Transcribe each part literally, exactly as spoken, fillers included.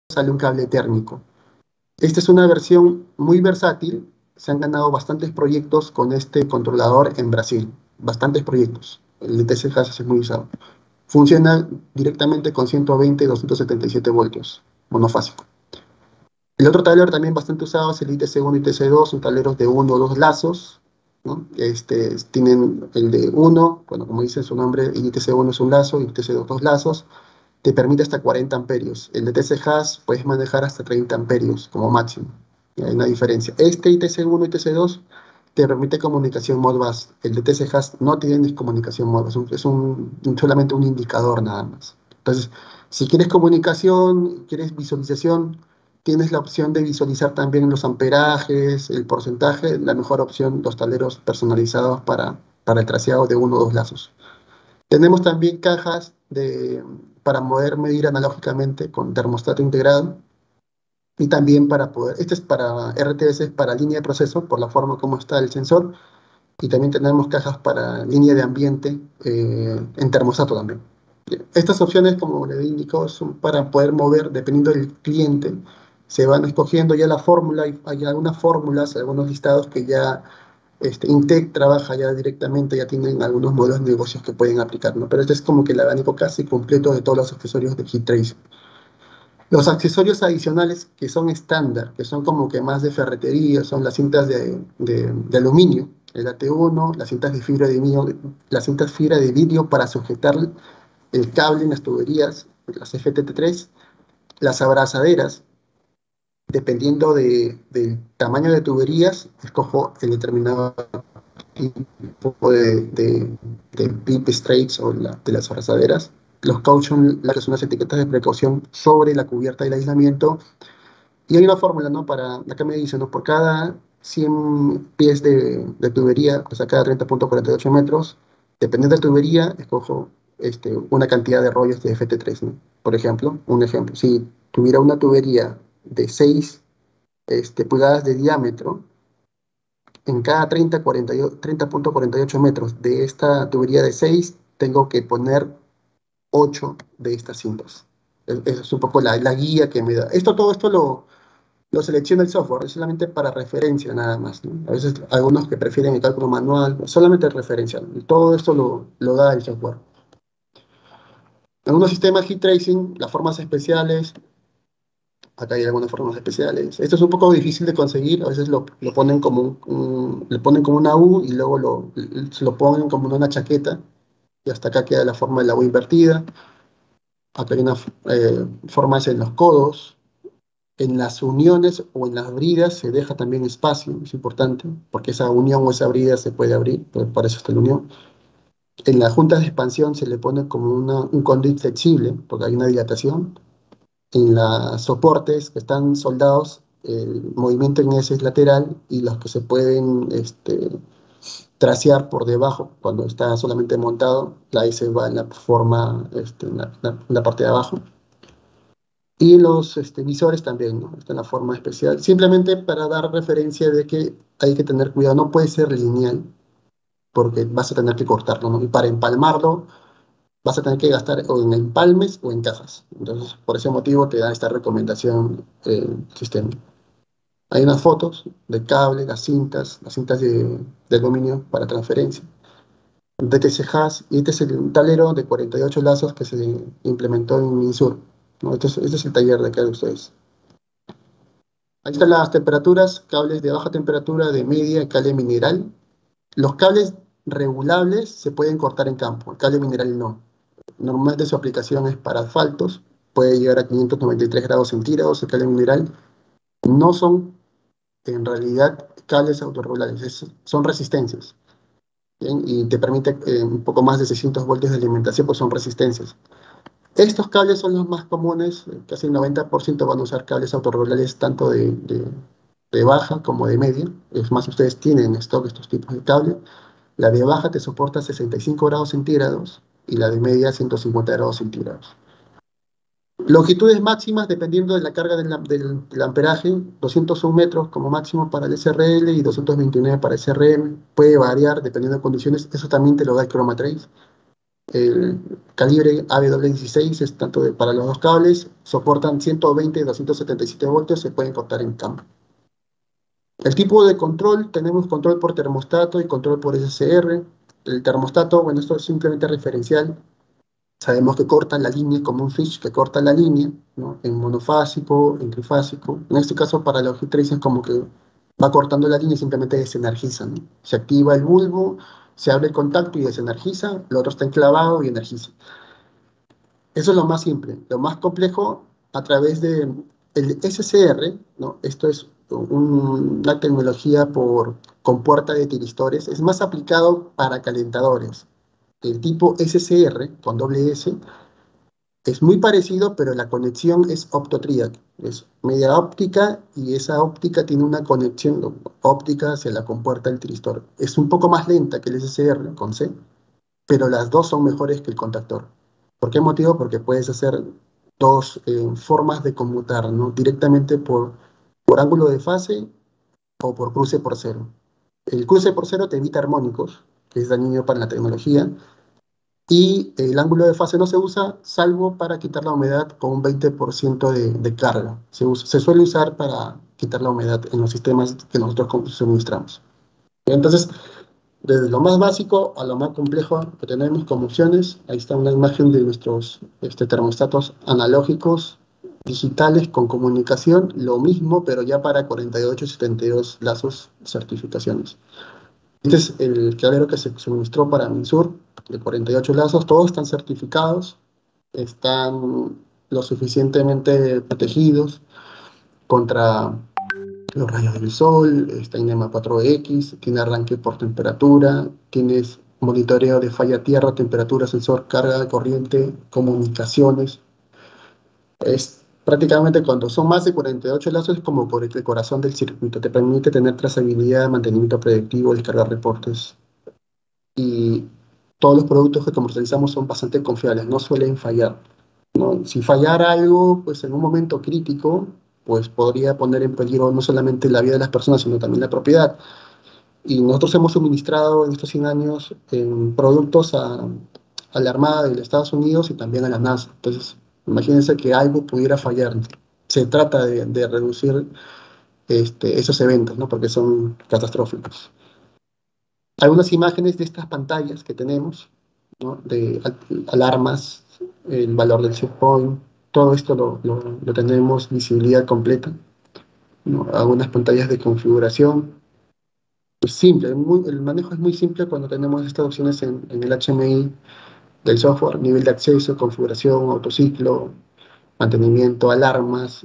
sale un cable térmico. Esta es una versión muy versátil. Se han ganado bastantes proyectos con este controlador en Brasil. Bastantes proyectos. El D T C Has es muy usado. Funciona directamente con ciento veinte y doscientos setenta y siete voltios. Monofásico. El otro tablero también bastante usado es el I T C uno y I T C dos. Son tableros de uno o dos lazos, ¿no? Este, tienen el de uno, bueno, como dice su nombre, el I T C uno es un lazo y el I T C dos dos lazos. Te permite hasta cuarenta amperios. El de T C Has puedes manejar hasta treinta amperios como máximo. Y hay una diferencia. Este I T C uno y I T C dos te permite comunicación Modbus. El de T C Has no tiene comunicación Modbus, es, un, es un, solamente un indicador nada más. Entonces, si quieres comunicación, quieres visualización, tienes la opción de visualizar también los amperajes, el porcentaje, la mejor opción, los tableros personalizados para, para el traseado de uno o dos lazos. Tenemos también cajas de, para poder medir analógicamente con termostato integrado y también para poder, este es para R T S, para línea de proceso, por la forma como está el sensor, y también tenemos cajas para línea de ambiente eh, en termostato también. Estas opciones, como le indico, son para poder mover, dependiendo del cliente, se van escogiendo ya la fórmula, hay algunas fórmulas, algunos listados que ya este, Intec trabaja ya directamente, ya tienen algunos modelos de negocios que pueden aplicar, ¿no? Pero este es como que el abanico casi completo de todos los accesorios de Heat Trace. Los accesorios adicionales que son estándar, que son como que más de ferretería, son las cintas de, de, de aluminio, el A T uno, las cintas de fibra de vidrio, las cintas fibra de vidrio para sujetar el cable en las tuberías, las F T T tres, las abrazaderas, dependiendo de, del tamaño de tuberías, escojo el determinado tipo de, de, de pip straits o la, de las abrazaderas. Los caution, las que son las etiquetas de precaución sobre la cubierta del aislamiento. Y hay una fórmula, ¿no? Para, acá me dice, ¿no? Por cada cien pies de, de tubería, o sea, cada treinta punto cuarenta y ocho metros, dependiendo de la tubería, escojo este, una cantidad de rollos de F T tres, ¿no? Por ejemplo, un ejemplo, si tuviera una tubería de seis este, pulgadas de diámetro, en cada treinta punto cuarenta y ocho metros de esta tubería de seis, tengo que poner ocho de estas cintas. Esa es un poco la, la, guía que me da. Esto, todo esto lo, lo selecciona el software, es solamente para referencia nada más, ¿no? A veces algunos que prefieren el cálculo manual, solamente referencia. Todo esto lo, lo da el software. En algunos sistemas Heat Tracing, las formas especiales, acá hay algunas formas especiales. Esto es un poco difícil de conseguir, a veces lo, lo ponen como un, un, le ponen como una U y luego lo, lo ponen como una chaqueta y hasta acá queda la forma de la U invertida. Acá hay una eh, formas en los codos, en las uniones o en las bridas se deja también espacio, es importante, porque esa unión o esa brida se puede abrir, por eso está la unión. En las juntas de expansión se le pone como una, un conduit flexible, porque hay una dilatación. En los soportes que están soldados, el movimiento en ese es lateral y los que se pueden este, trasear por debajo, cuando está solamente montado, la S va en la forma, este, en, la, en la parte de abajo. Y los este, visores también, ¿no? Está en la forma especial, simplemente para dar referencia de que hay que tener cuidado, no puede ser lineal, porque vas a tener que cortarlo, ¿no? Y para empalmarlo, vas a tener que gastar o en empalmes o en cajas. Entonces, por ese motivo te da esta recomendación el sistema. Hay unas fotos del cable, las cintas, las cintas de, de aluminio para transferencia. D T C Has, y este es el tablero de cuarenta y ocho lazos que se implementó en Minsur, ¿no? Este es, este es el taller de acá de ustedes. Ahí están las temperaturas, cables de baja temperatura, de media, cable mineral. Los cables regulables se pueden cortar en campo, el cable mineral no. Normalmente su aplicación es para asfaltos, puede llegar a quinientos noventa y tres grados centígrados el cable mineral. No son en realidad cables autorregulables, es, son resistencias. ¿Bien? Y te permite eh, un poco más de seiscientos voltios de alimentación, pues son resistencias. Estos cables son los más comunes, casi el noventa por ciento van a usar cables autorregulares tanto de, de, de baja como de media. Es más, ustedes tienen en stock estos tipos de cable. La de baja te soporta sesenta y cinco grados centígrados y la de media ciento cincuenta grados centígrados. Longitudes máximas dependiendo de la carga del, del, del amperaje, doscientos un metros como máximo para el S R L y doscientos veintinueve para el S R M. Puede variar dependiendo de condiciones, eso también te lo da el Chromatrace. El calibre A W dieciséis es tanto de, para los dos cables, soportan ciento veinte y doscientos setenta y siete voltios, se pueden cortar en campo. El tipo de control, tenemos control por termostato y control por S S R. El termostato, bueno, esto es simplemente referencial. Sabemos que corta la línea como un switch que corta la línea, ¿no? En monofásico, en trifásico. En este caso, para los G tres es como que va cortando la línea y simplemente desenergiza, ¿no? Se activa el bulbo, se abre el contacto y desenergiza, el otro está enclavado y energiza. Eso es lo más simple. Lo más complejo, a través de el S S R, ¿no? Esto es un- una tecnología por, con puerta de tiristores, es más aplicado para calentadores. El tipo S S R, con doble S, es muy parecido, pero la conexión es optotriac. Es media óptica y esa óptica tiene una conexión óptica hacia la compuerta del tiristor. Es un poco más lenta que el S S R con C, pero las dos son mejores que el contactor. ¿Por qué motivo? Porque puedes hacer dos eh, formas de conmutar, ¿no? Directamente por, por ángulo de fase o por cruce por cero. El cruce por cero te evita armónicos, que es dañino para la tecnología, y el ángulo de fase no se usa salvo para quitar la humedad con un veinte por ciento de, de carga. Se, usa- se suele usar para quitar la humedad en los sistemas que nosotros suministramos. Entonces, desde lo más básico a lo más complejo que tenemos como opciones, ahí está una imagen de nuestros este, termostatos analógicos, digitales con comunicación, lo mismo, pero ya para cuarenta y ocho y setenta y dos lazos certificaciones. Este es el clavero que se suministró para Minsur, de cuarenta y ocho lazos, todos están certificados, están lo suficientemente protegidos contra los rayos del sol, está en NEMA cuatro X, tiene arranque por temperatura, tienes monitoreo de falla tierra, temperatura, sensor, carga de corriente, comunicaciones. Es prácticamente cuando son más de cuarenta y ocho lazos es como por el corazón del circuito, te permite tener trazabilidad, mantenimiento predictivo, descargar reportes. Y todos los productos que comercializamos son bastante confiables, no suelen fallar, ¿no? Si fallara algo, pues en un momento crítico, pues podría poner en peligro no solamente la vida de las personas, sino también la propiedad. Y nosotros hemos suministrado en estos cien años en productos a, a la Armada de los Estados Unidos y también a la NASA. Entonces, imagínense que algo pudiera fallar. Se trata de, de reducir este, esos eventos, ¿no? Porque son catastróficos. Algunas imágenes de estas pantallas que tenemos, ¿no? De al- alarmas, el valor del set point, todo esto lo, lo- lo tenemos visibilidad completa, ¿no? Algunas pantallas de configuración, pues simple, muy- el manejo es muy simple cuando tenemos estas opciones en, en el H M I del software, nivel de acceso, configuración, autociclo, mantenimiento, alarmas,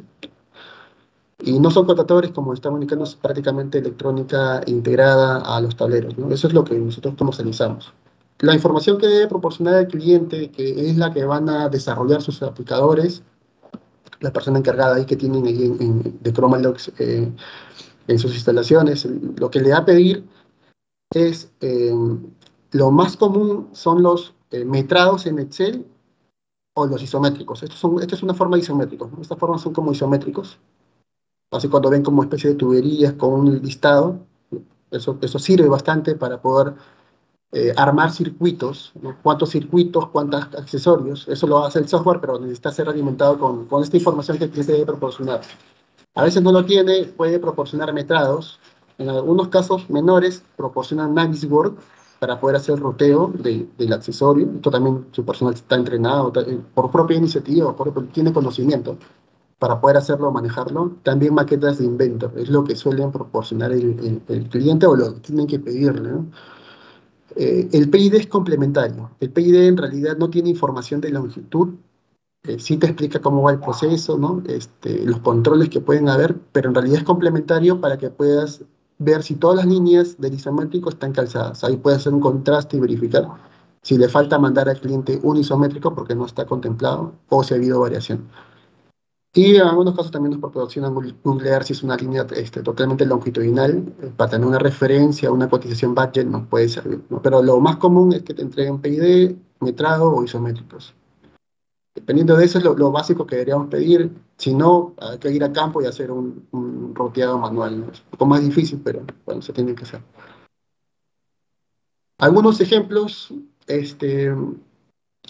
y no son contadores como estamos indicando, es prácticamente electrónica integrada a los tableros, ¿no? Eso es lo que nosotros comercializamos. La información que debe proporcionar el cliente, que es la que van a desarrollar sus aplicadores, la persona encargada ahí que tienen ahí en, en- de Chromalox eh, en sus instalaciones, lo que le va a pedir es, eh, lo más común son los eh, metrados en Excel o los isométricos. Estos son, esta es una forma de isométricos, ¿no? Estas formas son como isométricos. Así cuando ven como especie de tuberías con un listado, eso, eso sirve bastante para poder eh, armar circuitos, ¿no? Cuántos circuitos, cuántos accesorios, eso lo hace el software, pero necesita ser alimentado con, con esta información que el cliente debe proporcionar. A veces no lo tiene, puede proporcionar metrados, en algunos casos menores proporcionan Naviswork para poder hacer el ruteo de, del accesorio. Esto también su personal está entrenado eh, por propia iniciativa, por, tiene conocimiento para poder hacerlo, manejarlo. También maquetas de Inventor, es lo que suelen proporcionar el, el- el cliente o lo que tienen que pedirle, ¿no? Eh, el P I D es complementario. El P I D en realidad no tiene información de longitud, eh, sí te explica cómo va el proceso, ¿no? Este, los controles que pueden haber, pero en realidad es complementario para que puedas ver si todas las líneas del isométrico están calzadas. Ahí puedes hacer un contraste y verificar si le falta mandar al cliente un isométrico porque no está contemplado o si ha habido variación. Y en algunos casos también nos proporcionan Google Google Earth si es una línea este, totalmente longitudinal, eh, para tener una referencia, una cotización budget nos puede servir, ¿no? Pero lo más común es que te entreguen P I D, metrado o isométricos. Dependiendo de eso es lo, lo básico que deberíamos pedir. Si no, hay que ir a campo y hacer un, un roteado manual, ¿no? Es un poco más difícil, pero bueno, se tiene que hacer. Algunos ejemplos, este,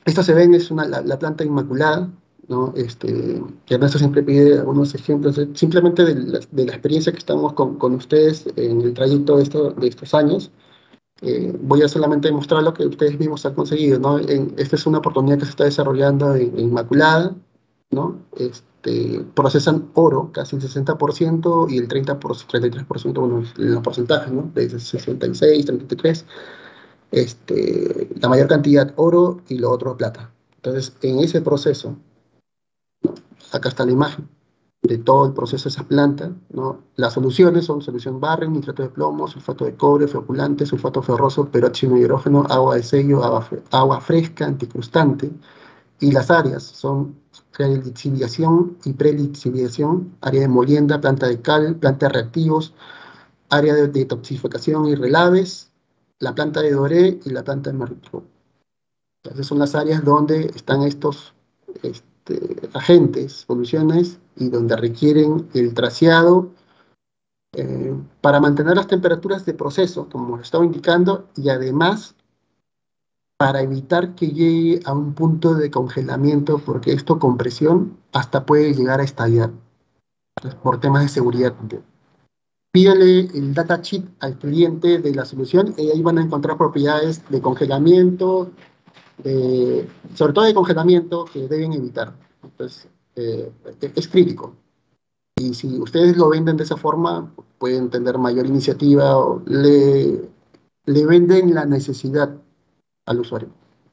Esta se ven, es una, la, la planta inmaculada, ¿no? Este, que Ernesto siempre pide algunos ejemplos, de- simplemente de la, de la experiencia que estamos con, con ustedes en el trayecto de, esto- de estos años. Eh, voy a solamente mostrar lo que ustedes mismos han conseguido, ¿no? En- esta es una oportunidad que se está desarrollando en, en Inmaculada, ¿no? Este, procesan oro, casi el sesenta por ciento, y el treinta por, treinta y tres por ciento, bueno, los porcentajes, ¿no? De sesenta y seis, treinta y tres, este, la mayor cantidad oro y lo otro plata. Entonces, en ese proceso, acá está la imagen de todo el proceso de esa planta, ¿no? Las soluciones son solución barren, nitrato de plomo, sulfato de cobre, floculante, sulfato ferroso, peróxido de hidrógeno, agua de sello, agua, fre- agua fresca, anticrustante, y las áreas son área de lixiviación y prelixiviación, área de molienda, planta de cal, planta de reactivos, área de detoxificación y relaves, la planta de Doré y la planta de Merrill. Entonces son las áreas donde están estos este, agentes, soluciones, y donde requieren el traseado eh, para mantener las temperaturas de proceso, como lo estaba indicando, y además para evitar que llegue a un punto de congelamiento, porque esto con presión hasta puede llegar a estallar, entonces, por temas de seguridad. Pídale el datasheet al cliente de la solución y ahí van a encontrar propiedades de congelamiento, de, sobre todo de congelamiento, que deben evitar. Entonces, eh, es crítico. Y si ustedes lo venden de esa forma, pueden tener mayor iniciativa o le, le venden la necesidad al usuario.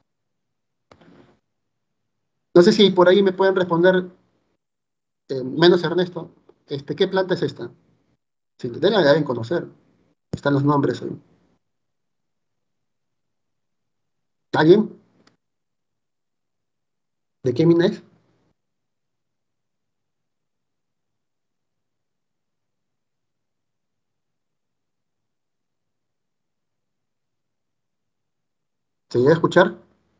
No sé si por ahí me pueden responder, eh, menos Ernesto, este, ¿qué planta es esta? Si la deben conocer, están los nombres ahí. ¿Alguien? ¿De qué mina es? ¿Se llega a escuchar?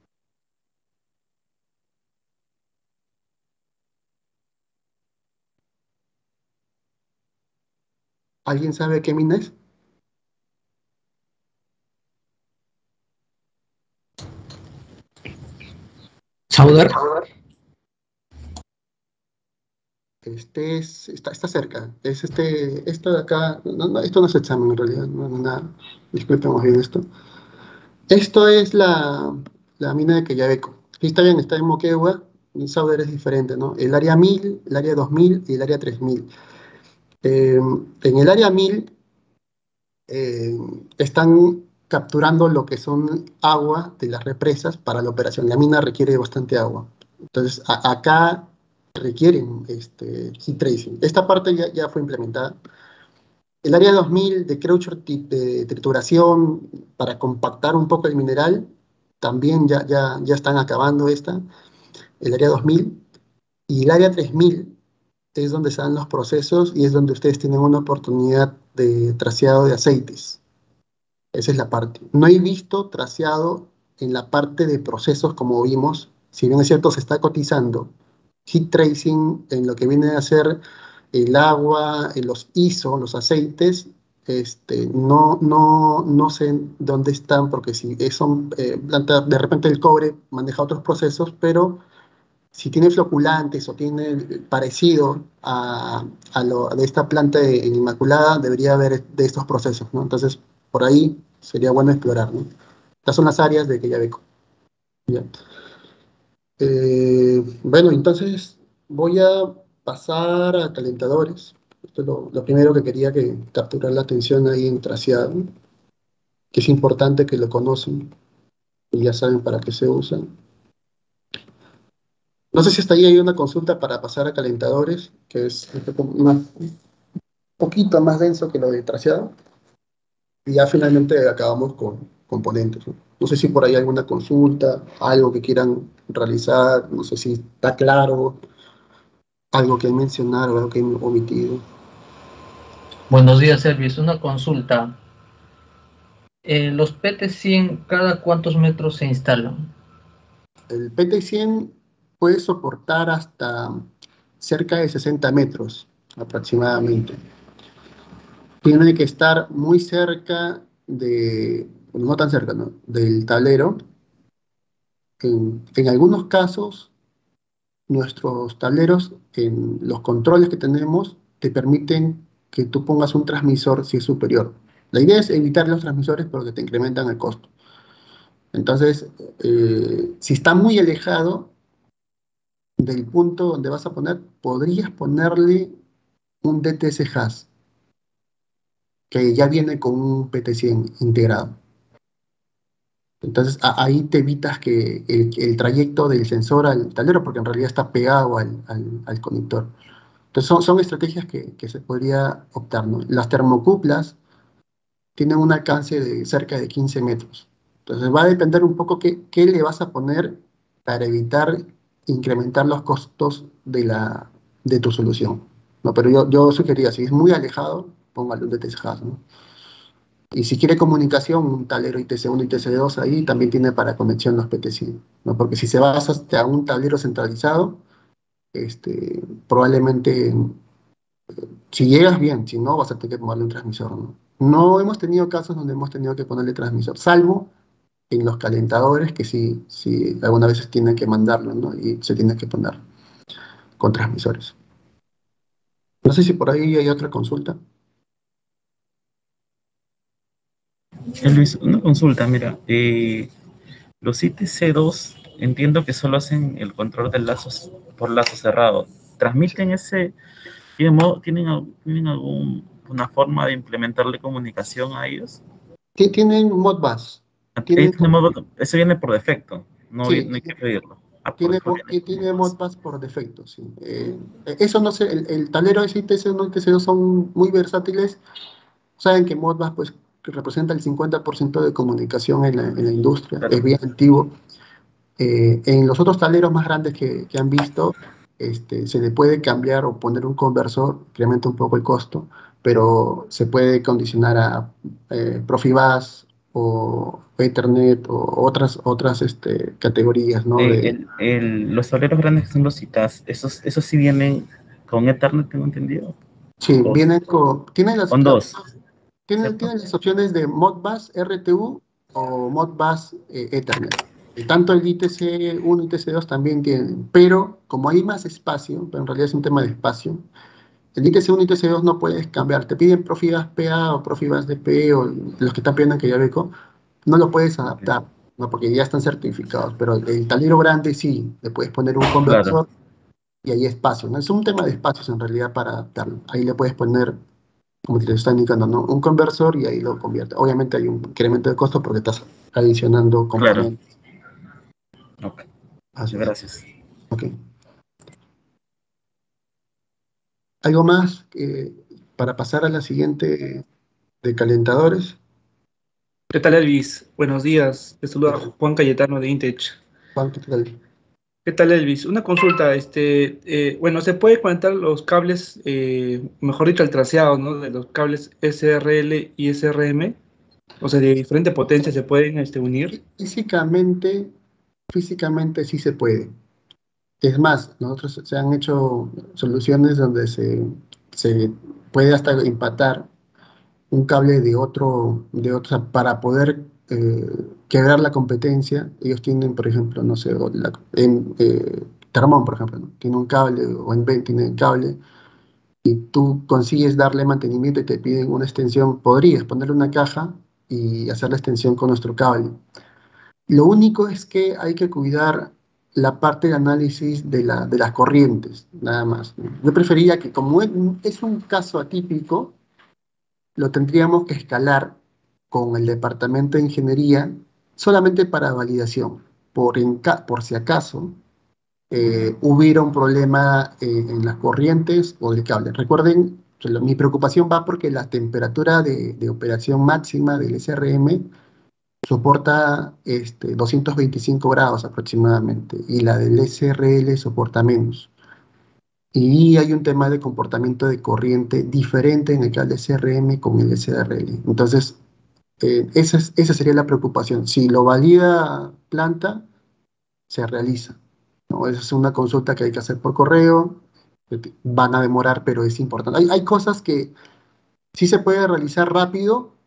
¿Alguien sabe qué mina es? Sauder. Este es, está, está cerca. Es este, esto de acá. No, no, esto no es examen en realidad. No, no, nada. Disculpen más bien esto. Esto es la, la mina de Quellaveco. Sí, está bien, está en Moquegua. En Sauder es diferente, ¿no? El área mil, el área dos mil y el área tres mil. Eh, en el área mil eh, están capturando lo que son agua de las represas para la operación. La mina requiere bastante agua. Entonces, a- acá requieren este, heat tracing. Esta parte ya, ya fue implementada. El área dos mil de Creucher ti- de trituración para compactar un poco el mineral, también ya, ya, ya están acabando esta, el área dos mil. Y el área tres mil es donde están los procesos y es donde ustedes tienen una oportunidad de traseado de aceites. Esa es la parte. No he visto traseado en la parte de procesos como vimos, si bien es cierto, se está cotizando heat tracing en lo que viene a ser el agua, en los I S O, los aceites, este, no, no, no sé dónde están, porque si son eh, plantas, de repente el cobre maneja otros procesos, pero si tiene floculantes o tiene parecido a, a lo de esta planta de- en Inmaculada, debería haber de estos procesos, ¿no? Entonces, por ahí sería bueno explorar, ¿no? Estas son las áreas de Quellaveco. ¿Ya? Eh, bueno, entonces voy a pasar a calentadores. Esto es lo, lo primero que quería que capturar la atención ahí en traseado, que es importante que lo conocen y ya saben para qué se usan. No sé si hasta ahí hay una consulta para pasar a calentadores, que es un poco más, un poquito más denso que lo de traseado. Y ya finalmente acabamos con componentes, ¿no? No sé si por ahí hay alguna consulta, algo que quieran realizar, no sé si está claro, algo que mencionar o algo que he omitido. Buenos días, Servis. Una consulta. Eh, los P T cien, ¿cada cuántos metros se instalan? El P T cien puede soportar hasta cerca de sesenta metros aproximadamente. Tiene que estar muy cerca de, bueno, no tan cerca, ¿no? Del tablero, En, en algunos casos, nuestros tableros, en los controles que tenemos, te permiten que tú pongas un transmisor si es superior. La idea es evitar los transmisores porque te incrementan el costo. Entonces, eh, si está muy alejado del punto donde vas a poner, podrías ponerle un D T S H A S, que ya viene con un P T cien integrado. Entonces, a- ahí te evitas que el, el trayecto del sensor al tablero, porque en realidad está pegado al, al- al conector. Entonces, son, son estrategias que, que se podría optar, ¿no? Las termocuplas tienen un alcance de cerca de quince metros. Entonces, va a depender un poco qué, qué le vas a poner para evitar incrementar los costos de, la, de tu solución, ¿no? Pero yo, yo sugería, si es muy alejado, póngale un D T S H A S, ¿no? Y si quiere comunicación, un tablero I T C uno y I T C dos ahí también tiene para conexión los P T cien, ¿no? Porque si se va hasta a un tablero centralizado, este, probablemente, si llegas bien, si no, vas a tener que ponerle un transmisor, ¿no? No hemos tenido casos donde hemos tenido que ponerle transmisor, salvo en los calentadores, que sí, sí, algunas veces tienen que mandarlo, ¿no? Y se tiene que poner con transmisores. No sé si por ahí hay otra consulta. Eh, Luis, una consulta, mira, eh, los I T C dos entiendo que solo hacen el control de lazos por lazo cerrado. ¿Transmiten ese, tienen, modo- tienen, al- tienen alguna forma de implementarle comunicación a ellos? Ti- Tienen Modbus, Ahí tienen, tiene modo- Eso viene por defecto, no, vi- sí, no hay que pedirlo. Ah, por tiene, default mo- viene y con tiene Modbus. Modbus por defecto, sí. Eh, eso no sé, el, el tablero S I T C uno y T C dos son muy versátiles. Saben que Modbus pues, que representa el cincuenta por ciento de comunicación en la, en la industria, es Claro. bien antiguo. Eh, en los otros tableros más grandes que, que han visto, este, se le puede cambiar o poner un conversor, incrementa un poco el costo, pero se puede condicionar a eh, Profibus o Ethernet o otras, otras este, categorías, ¿no? Eh, De, el- el- los tableros grandes que son los citas, esos, esos sí vienen con Ethernet, tengo entendido. sí, O vienen con, tienen las, con las- dos, tienen, ¿cierto? tienen las opciones de Modbus R T U o Modbus eh, Ethernet. Y tanto el I T C uno y I T C dos también tienen, pero como hay más espacio, pero en realidad es un tema de espacio, el I T C uno y I T C dos no puedes cambiar. Te piden Profibus P A o Profibus D P o los que están pidiendo que ya beco, no lo puedes adaptar, ¿no? Porque ya están certificados. Pero el tablero grande sí, le puedes poner un Claro, conversor y hay espacio, ¿no? Es un tema de espacios en realidad para adaptarlo. Ahí le puedes poner, como te lo está indicando, ¿no? Un conversor y ahí lo convierte. Obviamente hay un incremento de costo porque estás adicionando claro. componentes. Ok, Así es. gracias. Ok. ¿Algo más eh, para pasar a la siguiente de calentadores? ¿Qué tal, Elvis? Buenos días. Te saluda Juan Cayetano de Intech. Juan, ¿qué tal? ¿Qué tal, Elvis? Una consulta. Este, eh, bueno, se puede conectar los cables, eh, mejor dicho, el traseado, ¿no? De los cables S R L y S R M. O sea, de diferente potencia se pueden este, unir. Físicamente, físicamente sí se puede. Es más, nosotros se han hecho soluciones donde se, se puede hasta empatar un cable de otro, de otro para poder eh, quebrar la competencia. Ellos tienen, por ejemplo, no sé, o la- en eh, Termón, por ejemplo, ¿no? Tiene un cable, o en Ben tiene un cable, y tú consigues darle mantenimiento y te piden una extensión, podrías ponerle una caja y hacer la extensión con nuestro cable. Lo único es que hay que cuidar la parte de análisis de, la, de las corrientes, nada más, ¿no? Yo preferiría que, como es es un caso atípico, lo tendríamos que escalar con el departamento de ingeniería solamente para validación, por, en ca- por si acaso eh, hubiera un problema eh, en las corrientes o el cable. Recuerden, que lo- mi preocupación va porque la temperatura de, de operación máxima del S R M soporta este, doscientos veinticinco grados aproximadamente y la del S R L soporta menos. Y hay un tema de comportamiento de corriente diferente en el cable S R M con el S R L. Entonces, eh, esa, es- esa sería la preocupación. Si lo valida planta, se realiza, ¿no? Esa es una consulta que hay que hacer por correo. que te- Van a demorar, pero es importante. Hay, hay cosas que sí se puede realizar rápido,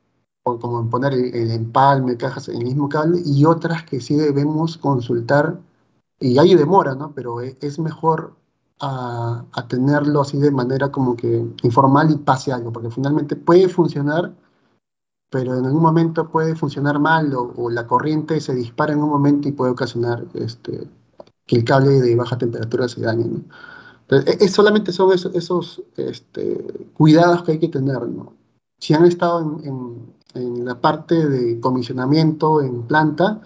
o como en poner el, el empalme, cajas en el mismo cable, y otras que sí debemos consultar, y hay demora, ¿no? Pero e- es mejor a, a tenerlo así de manera como que informal y pase algo, porque finalmente puede funcionar, pero en algún momento puede funcionar mal o, o la corriente se dispara en un momento y puede ocasionar este, que el cable de baja temperatura se dañe, ¿no? Entonces, e- es, solamente son esos, esos este, cuidados que hay que tener, ¿no? Si han estado en, en- en la parte de comisionamiento en planta,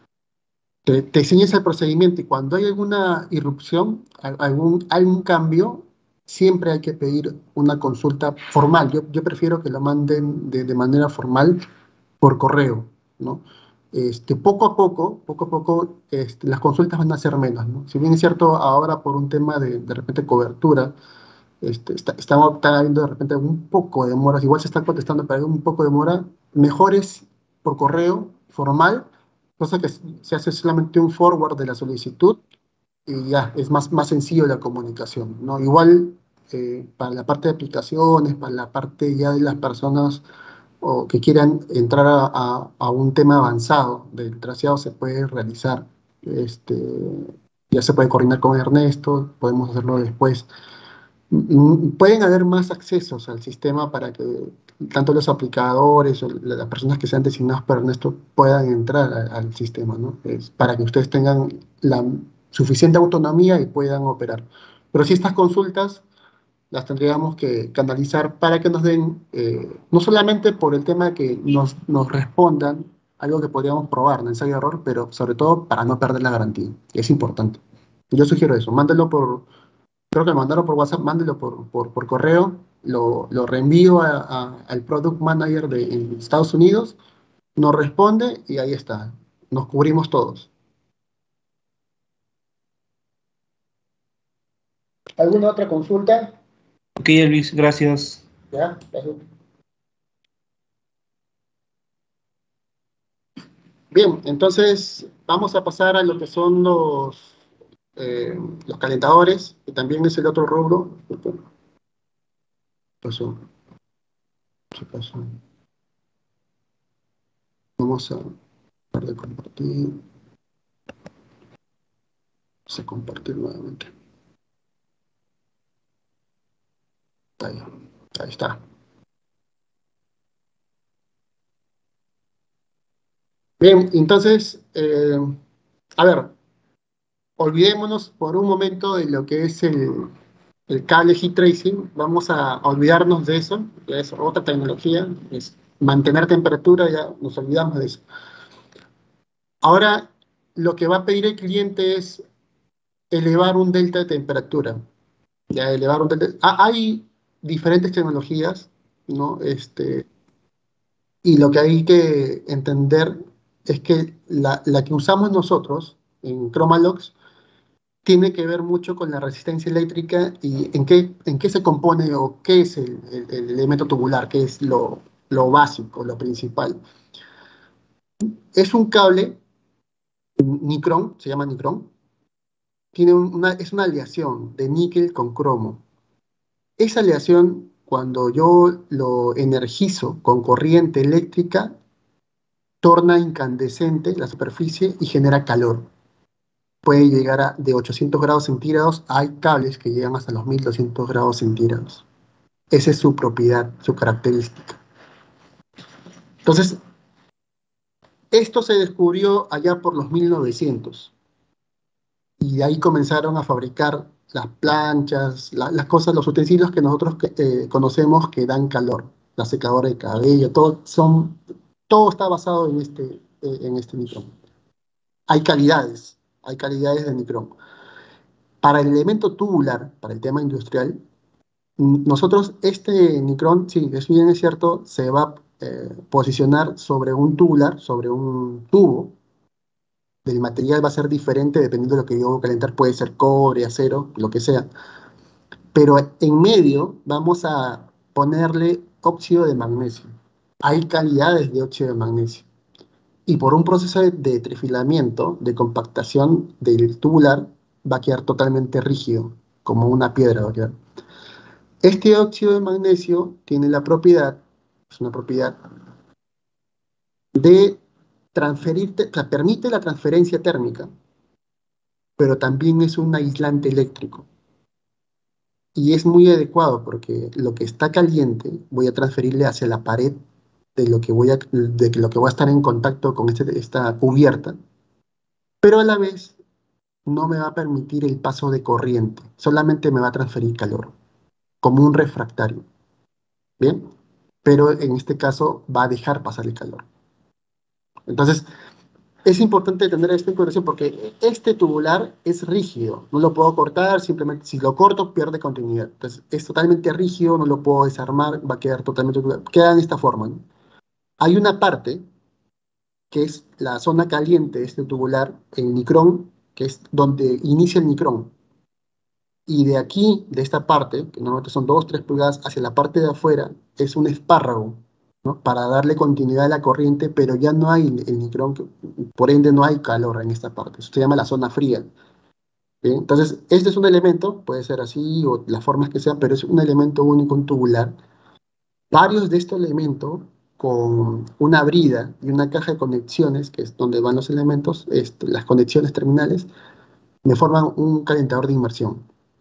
te, te enseñas el procedimiento y cuando hay alguna irrupción, al- algún, algún cambio, siempre hay que pedir una consulta formal. Yo, yo prefiero que lo manden de, de manera formal por correo, ¿no? Este, poco a poco, poco a poco, este, las consultas van a ser menos, ¿no? Si bien es cierto, ahora por un tema de, de repente cobertura, este, está, está, está habiendo de repente un poco de demoras, igual se están contestando, pero hay un poco de demora, mejor es por correo formal, cosa que se hace solamente un forward de la solicitud y ya, es más, más sencillo la comunicación, ¿no? Igual eh, para la parte de aplicaciones, para la parte ya de las personas o que quieran entrar a, a- a un tema avanzado del traseado se puede realizar. Este, ya se puede coordinar con Ernesto, podemos hacerlo después. Mm, Pueden haber más accesos al sistema para que tanto los aplicadores o la- las personas que sean designados para Ernesto puedan entrar a- al sistema, ¿no? Es para que ustedes tengan la suficiente autonomía y puedan operar. Pero si estas consultas las tendríamos que canalizar para que nos den, eh, no solamente por el tema de que nos, nos respondan algo que podríamos probar, en ensayo de error, pero sobre todo para no perder la garantía, que es importante. Yo sugiero eso, mándelo por, creo que lo mandaron por WhatsApp, mándelo por, por, por correo, lo, lo reenvío a- a- al Product Manager de en Estados Unidos, nos responde y ahí está, nos cubrimos todos. ¿Alguna otra consulta? Ok, Elvis, gracias. ¿Ya? Bien, entonces vamos a pasar a lo que son los, eh, los calentadores, que también es el otro rubro. ¿Qué pasó? ¿Qué pasó? Vamos a dar de compartir. Vamos a compartir nuevamente. Ahí, ahí está. Bien, entonces, eh, a ver, olvidémonos por un momento de lo que es el, el cable heat tracing. Vamos a olvidarnos de eso, que es otra tecnología, es mantener temperatura, ya nos olvidamos de eso. Ahora, lo que va a pedir el cliente es elevar un delta de temperatura. Ya, elevar un delta. Ah, hay diferentes tecnologías, ¿no? Este, y lo que hay que entender es que la, la que usamos nosotros en Chromalox tiene que ver mucho con la resistencia eléctrica y en qué, en qué se compone o qué es el, el- el elemento tubular, qué es lo, lo básico, lo principal. Es un cable Nicron, se llama Nicron, tiene un- una, es una aleación de níquel con cromo. Esa aleación, cuando yo lo energizo con corriente eléctrica, torna incandescente la superficie y genera calor. Puede llegar a de ochocientos grados centígrados, hay cables que llegan hasta los mil doscientos grados centígrados. Esa es su propiedad, su característica. Entonces, esto se descubrió allá por los mil novecientos y de ahí comenzaron a fabricar las planchas, la- las cosas, los utensilios que nosotros que, eh, conocemos que dan calor, la secadora de cabello, todo, son, todo está basado en este, eh, en este micrón. Hay calidades, hay calidades de micrón. Para el elemento tubular, para el tema industrial, mm, nosotros este micrón, sí, es bien es cierto, se va a eh, posicionar sobre un tubular, sobre un tubo. El material va a ser diferente dependiendo de lo que yo voy a calentar, puede ser cobre, acero, lo que sea. Pero en medio vamos a ponerle óxido de magnesio. Hay calidades de óxido de magnesio. Y por un proceso de, de trifilamiento, de compactación del tubular, va a quedar totalmente rígido, como una piedra va a quedar. Este óxido de magnesio tiene la propiedad, es una propiedad de transferir, o sea, permite la transferencia térmica, pero también es un aislante eléctrico. Y es muy adecuado porque lo que está caliente voy a transferirle hacia la pared de lo que voy a, de lo que voy a estar en contacto con este, esta cubierta, pero a la vez no me va a permitir el paso de corriente, solamente me va a transferir calor, como un refractario, ¿bien? Pero en este caso va a dejar pasar el calor. Entonces, es importante tener esta información porque este tubular es rígido, no lo puedo cortar, simplemente si lo corto pierde continuidad. Entonces es totalmente rígido, no lo puedo desarmar, va a quedar totalmente, queda en esta forma, ¿no? Hay una parte que es la zona caliente de este tubular, el nicrón, que es donde inicia el nicrón. Y de aquí, de esta parte, que normalmente son dos, tres pulgadas, hacia la parte de afuera, es un espárrago, ¿no? Para darle continuidad a la corriente, pero ya no hay el nicrón, que- por ende no hay calor en esta parte. Eso se llama la zona fría. ¿Bien? Entonces, este es un elemento, puede ser así o las formas que sean, pero es un elemento único, un tubular. Varios de estos elementos, con una brida y una caja de conexiones, que es donde van los elementos, este, las conexiones terminales, me forman un calentador de inmersión.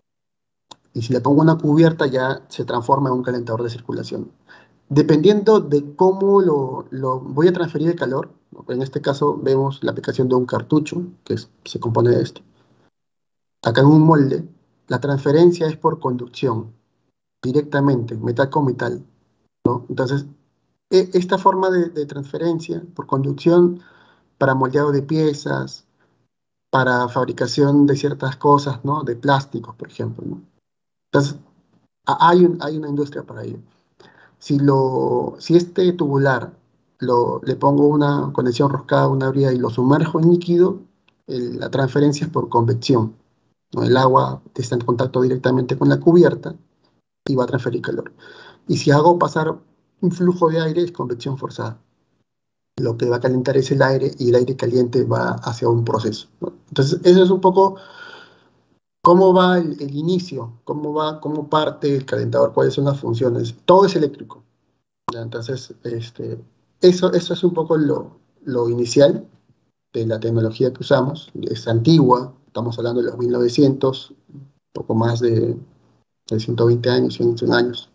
Y si le pongo una cubierta ya se transforma en un calentador de circulación. Dependiendo de cómo lo, lo voy a transferir el calor, ¿no? En este caso vemos la aplicación de un cartucho, que es- se compone de esto. Acá en un molde, la transferencia es por conducción, directamente, metal con metal, ¿no? Entonces, e- esta forma de, de transferencia por conducción para moldeado de piezas, para fabricación de ciertas cosas, ¿no? De plásticos, por ejemplo, ¿no? Entonces, a- hay, un- hay una industria para ello. Si, lo, si este tubular lo, le pongo una conexión roscada, una brida y lo sumerjo en líquido, el- la transferencia es por convección, ¿no? El agua está en contacto directamente con la cubierta y va a transferir calor. Y si hago pasar un flujo de aire, es convección forzada. Lo que va a calentar es el aire y el aire caliente va hacia un proceso, ¿no? Entonces, eso es un poco cómo va el, el inicio, cómo va, cómo parte el calentador, cuáles son las funciones. Todo es eléctrico. ¿Ya? Entonces, este, eso, eso es un poco lo, lo inicial de la tecnología que usamos. Es antigua, estamos hablando de los mil novecientos, poco más de, de ciento veinte años, cien, cien años.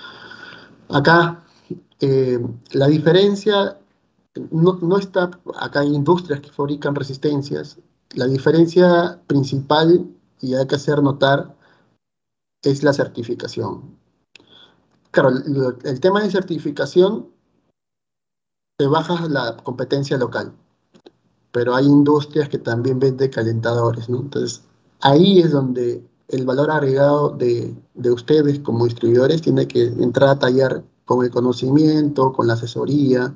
Acá, eh, la diferencia no, no está, acá hay industrias que fabrican resistencias. La diferencia principal, y hay que hacer notar, es la certificación. Claro, el, el tema de certificación te bajas la competencia local, pero hay industrias que también venden calentadores, ¿no? Entonces, ahí es donde el valor agregado de, de ustedes como distribuidores tiene que entrar a tallar con el conocimiento, con la asesoría,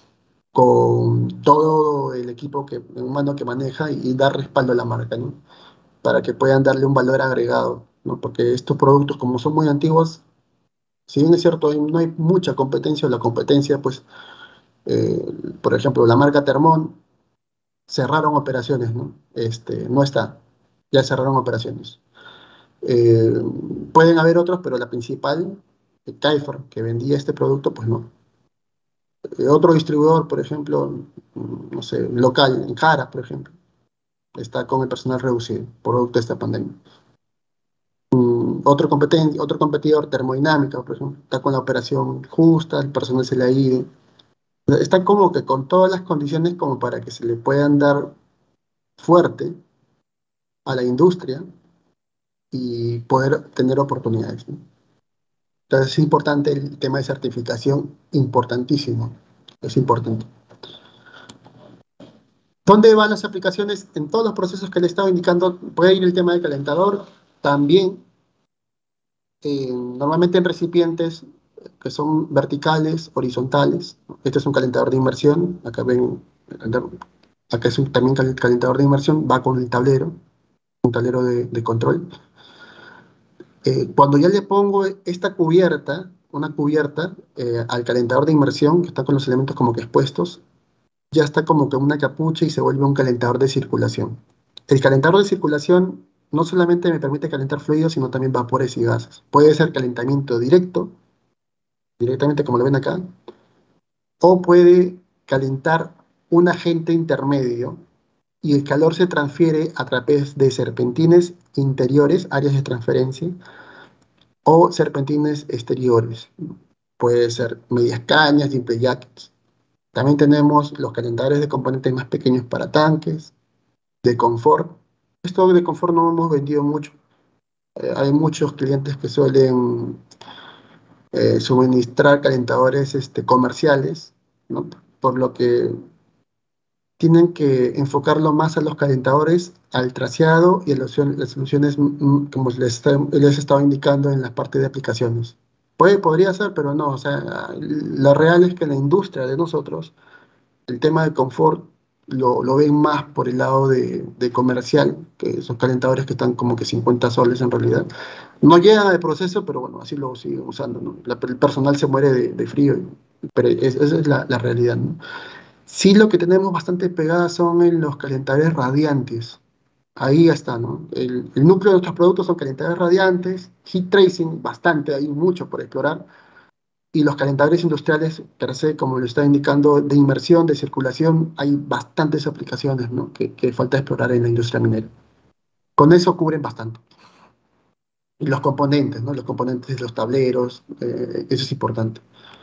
con todo el equipo que, humano que maneja y, y dar respaldo a la marca, ¿no? Para que puedan darle un valor agregado, ¿no? Porque estos productos, como son muy antiguos, si bien es cierto, hay- no hay mucha competencia, o la competencia, pues, eh, por ejemplo, la marca Thermon, cerraron operaciones, ¿no? Este, no está, ya cerraron operaciones. Eh, Pueden haber otros, pero la principal, eh, Kaifer, que vendía este producto, pues no. Eh, otro distribuidor, por ejemplo, mm, no sé, local, en Jara, por ejemplo, está con el personal reducido, producto de esta pandemia. Mm, Otro, competen- otro competidor, Termodinámica, por ejemplo, está con la operación justa, el personal se le ha ido. Está como que con todas las condiciones como para que se le puedan dar fuerte a la industria y poder tener oportunidades, ¿no? Entonces es importante el tema de certificación, importantísimo, es importante. ¿Dónde van las aplicaciones? En todos los procesos que le estaba indicando, puede ir el tema del calentador, también eh, normalmente en recipientes que son verticales, horizontales. Este es un calentador de inmersión, acá ven, acá es un, también calentador de inmersión, va con el tablero, un tablero de, de control. Eh, cuando ya le pongo esta cubierta, una cubierta, eh, al calentador de inmersión, que está con los elementos como que expuestos, ya está como que una capucha y se vuelve un calentador de circulación. El calentador de circulación no solamente me permite calentar fluidos, sino también vapores y gases. Puede ser calentamiento directo, directamente como lo ven acá, o puede calentar un agente intermedio y el calor se transfiere a través de serpentines interiores, áreas de transferencia, o serpentines exteriores. Puede ser medias cañas, dimple jackets. También tenemos los calentadores de componentes más pequeños para tanques, de confort. Esto de confort no hemos vendido mucho. Eh, hay muchos clientes que suelen eh, suministrar calentadores este, comerciales, ¿no? Por lo que tienen que enfocarlo más a los calentadores, al traseado y a las, las soluciones, mm, como les, está, les estaba indicando en la parte de aplicaciones. Puede, podría ser, pero no. O sea, lo real es que la industria de nosotros, el tema de confort, lo, lo ven más por el lado de, de comercial, que son calentadores que están como que cincuenta soles en realidad. No llegan al proceso, pero bueno, así lo siguen usando, ¿no? La, el personal se muere de, de frío, pero es, esa es la, la realidad, ¿no? Sí, lo que tenemos bastante pegadas son en los calentadores radiantes. Ahí ya está, ¿no? El, el núcleo de nuestros productos son calentadores radiantes, heat tracing, bastante, hay mucho por explorar. Y los calentadores industriales, per se, como lo está indicando, de inmersión, de circulación, hay bastantes aplicaciones, ¿no? que, que falta explorar en la industria minera. Con eso cubren bastante. Y los componentes, ¿no? Los componentes de los tableros, eh, eso es importante.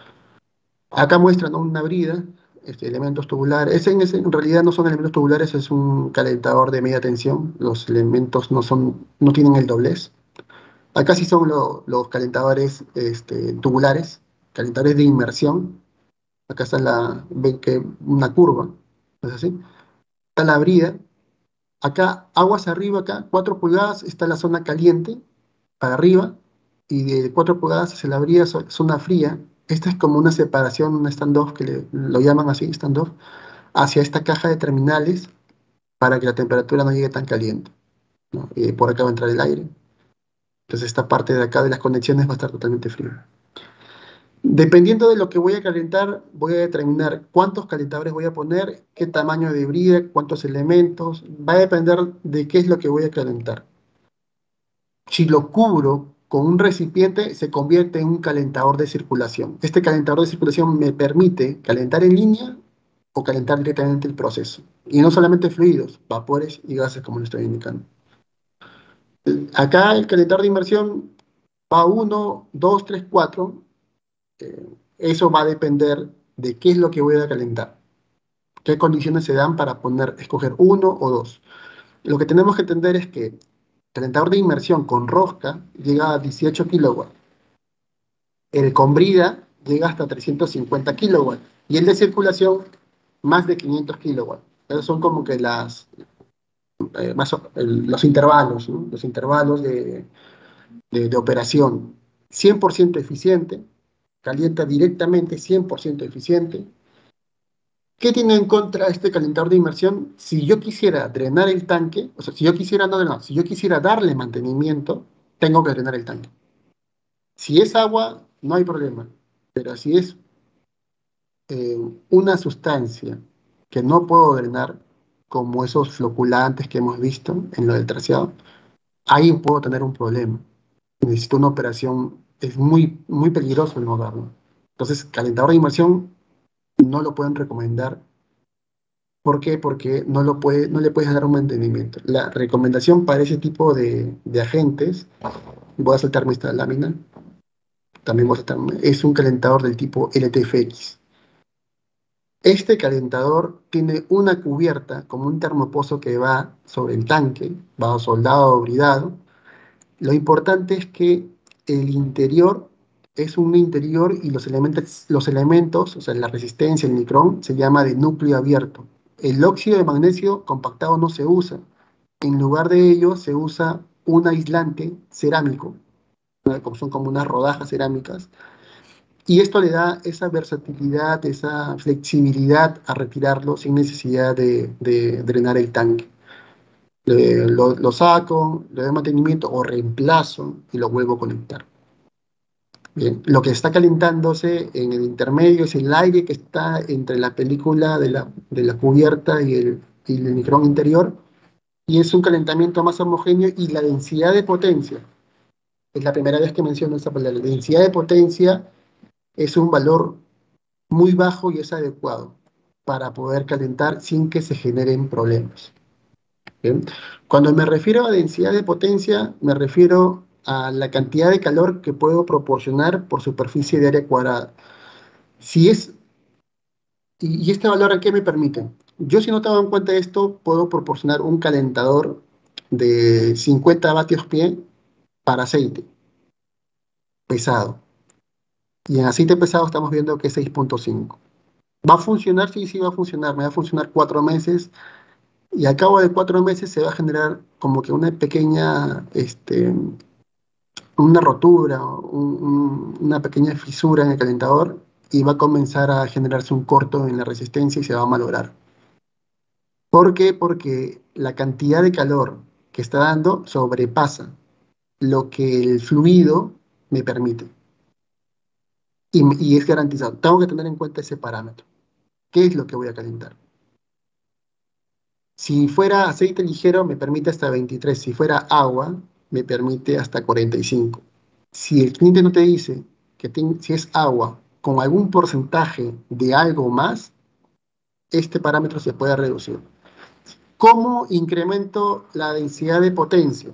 Acá muestran, ¿no?, una brida, este, elementos tubulares. Ese, en, ese, en realidad no son elementos tubulares, es un calentador de media tensión. Los elementos no, son, no tienen el doblez. Acá sí son lo, los calentadores este, tubulares, calentadores de inmersión. Acá está la, ven que una curva, ¿no es así? Está la brida. Acá, aguas arriba, acá, cuatro pulgadas, está la zona caliente, para arriba, y de cuatro pulgadas hacia la brida, zona fría. Esta es como una separación, un standoff, que le, lo llaman así, standoff, hacia esta caja de terminales, para que la temperatura no llegue tan caliente, ¿no? Y por acá va a entrar el aire. Entonces esta parte de acá de las conexiones va a estar totalmente fría. Dependiendo de lo que voy a calentar, voy a determinar cuántos calentadores voy a poner, qué tamaño de brida, cuántos elementos. Va a depender de qué es lo que voy a calentar. Si lo cubro con un recipiente, se convierte en un calentador de circulación. Este calentador de circulación me permite calentar en línea o calentar directamente el proceso. Y no solamente fluidos, vapores y gases, como lo estoy indicando. Acá el calentador de inmersión va uno, dos, tres, cuatro. Eh, eso va a depender de qué es lo que voy a calentar, qué condiciones se dan para poner, escoger uno o dos. Lo que tenemos que entender es que el calentador de inmersión con rosca llega a dieciocho kilowatts, el con brida llega hasta trescientos cincuenta kilowatts, y el de circulación más de quinientos kilowatts. Esos son como que las, eh, más, el, los intervalos, ¿no? Los intervalos de, de, de operación. cien por ciento eficiente, calienta directamente, cien por ciento eficiente. ¿Qué tiene en contra este calentador de inmersión? Si yo quisiera drenar el tanque, o sea, si yo quisiera, no drenar, si yo quisiera darle mantenimiento, tengo que drenar el tanque. Si es agua, no hay problema, pero si es eh, una sustancia que no puedo drenar, como esos floculantes que hemos visto en lo del traseado, ahí puedo tener un problema. Necesito una operación, es muy, muy peligroso el no darlo. Entonces, calentador de inmersión no lo pueden recomendar. ¿Por qué? Porque no, lo puede, no le puedes dar un mantenimiento. La recomendación para ese tipo de, de agentes, voy a saltarme esta lámina, también voy a saltarme, es un calentador del tipo L T F X. Este calentador tiene una cubierta como un termopozo que va sobre el tanque, va soldado o bridado. Lo importante es que el interior es un interior y los elementos, los elementos, o sea, la resistencia, el micrón, se llama de núcleo abierto. El óxido de magnesio compactado no se usa. En lugar de ello, se usa un aislante cerámico, ¿no? Son como unas rodajas cerámicas. Y esto le da esa versatilidad, esa flexibilidad a retirarlo sin necesidad de, de drenar el tanque. Le, lo, lo saco, le doy mantenimiento o reemplazo y lo vuelvo a conectar. Bien, lo que está calentándose en el intermedio es el aire que está entre la película de la, de la cubierta y el, y el micrón interior, y es un calentamiento más homogéneo, y la densidad de potencia, es la primera vez que menciono esa palabra, la densidad de potencia es un valor muy bajo y es adecuado. para poder calentar sin que se generen problemas. ¿Bien? Cuando me refiero a densidad de potencia, me refiero a la cantidad de calor que puedo proporcionar por superficie de área cuadrada. Si es, y, y este valor, ¿a qué me permite? Yo, si no tengo en cuenta esto, puedo proporcionar un calentador de cincuenta vatios pie para aceite pesado. Y en aceite pesado estamos viendo que es seis punto cinco. ¿Va a funcionar? Sí, sí va a funcionar. Me va a funcionar cuatro meses. Y al cabo de cuatro meses se va a generar como que una pequeña, este, una rotura, un- un- una pequeña fisura en el calentador y va a comenzar a generarse un corto en la resistencia y se va a malograr. ¿Por qué? Porque la cantidad de calor que está dando sobrepasa lo que el fluido me permite. Y, y es garantizado. Tengo que tener en cuenta ese parámetro. ¿Qué es lo que voy a calentar? Si fuera aceite ligero, me permite hasta veintitrés. Si fuera agua, me permite hasta cuarenta y cinco. Si el cliente no te dice que ten- si es agua con algún porcentaje de algo más, este parámetro se puede reducir. ¿Cómo incremento la densidad de potencia?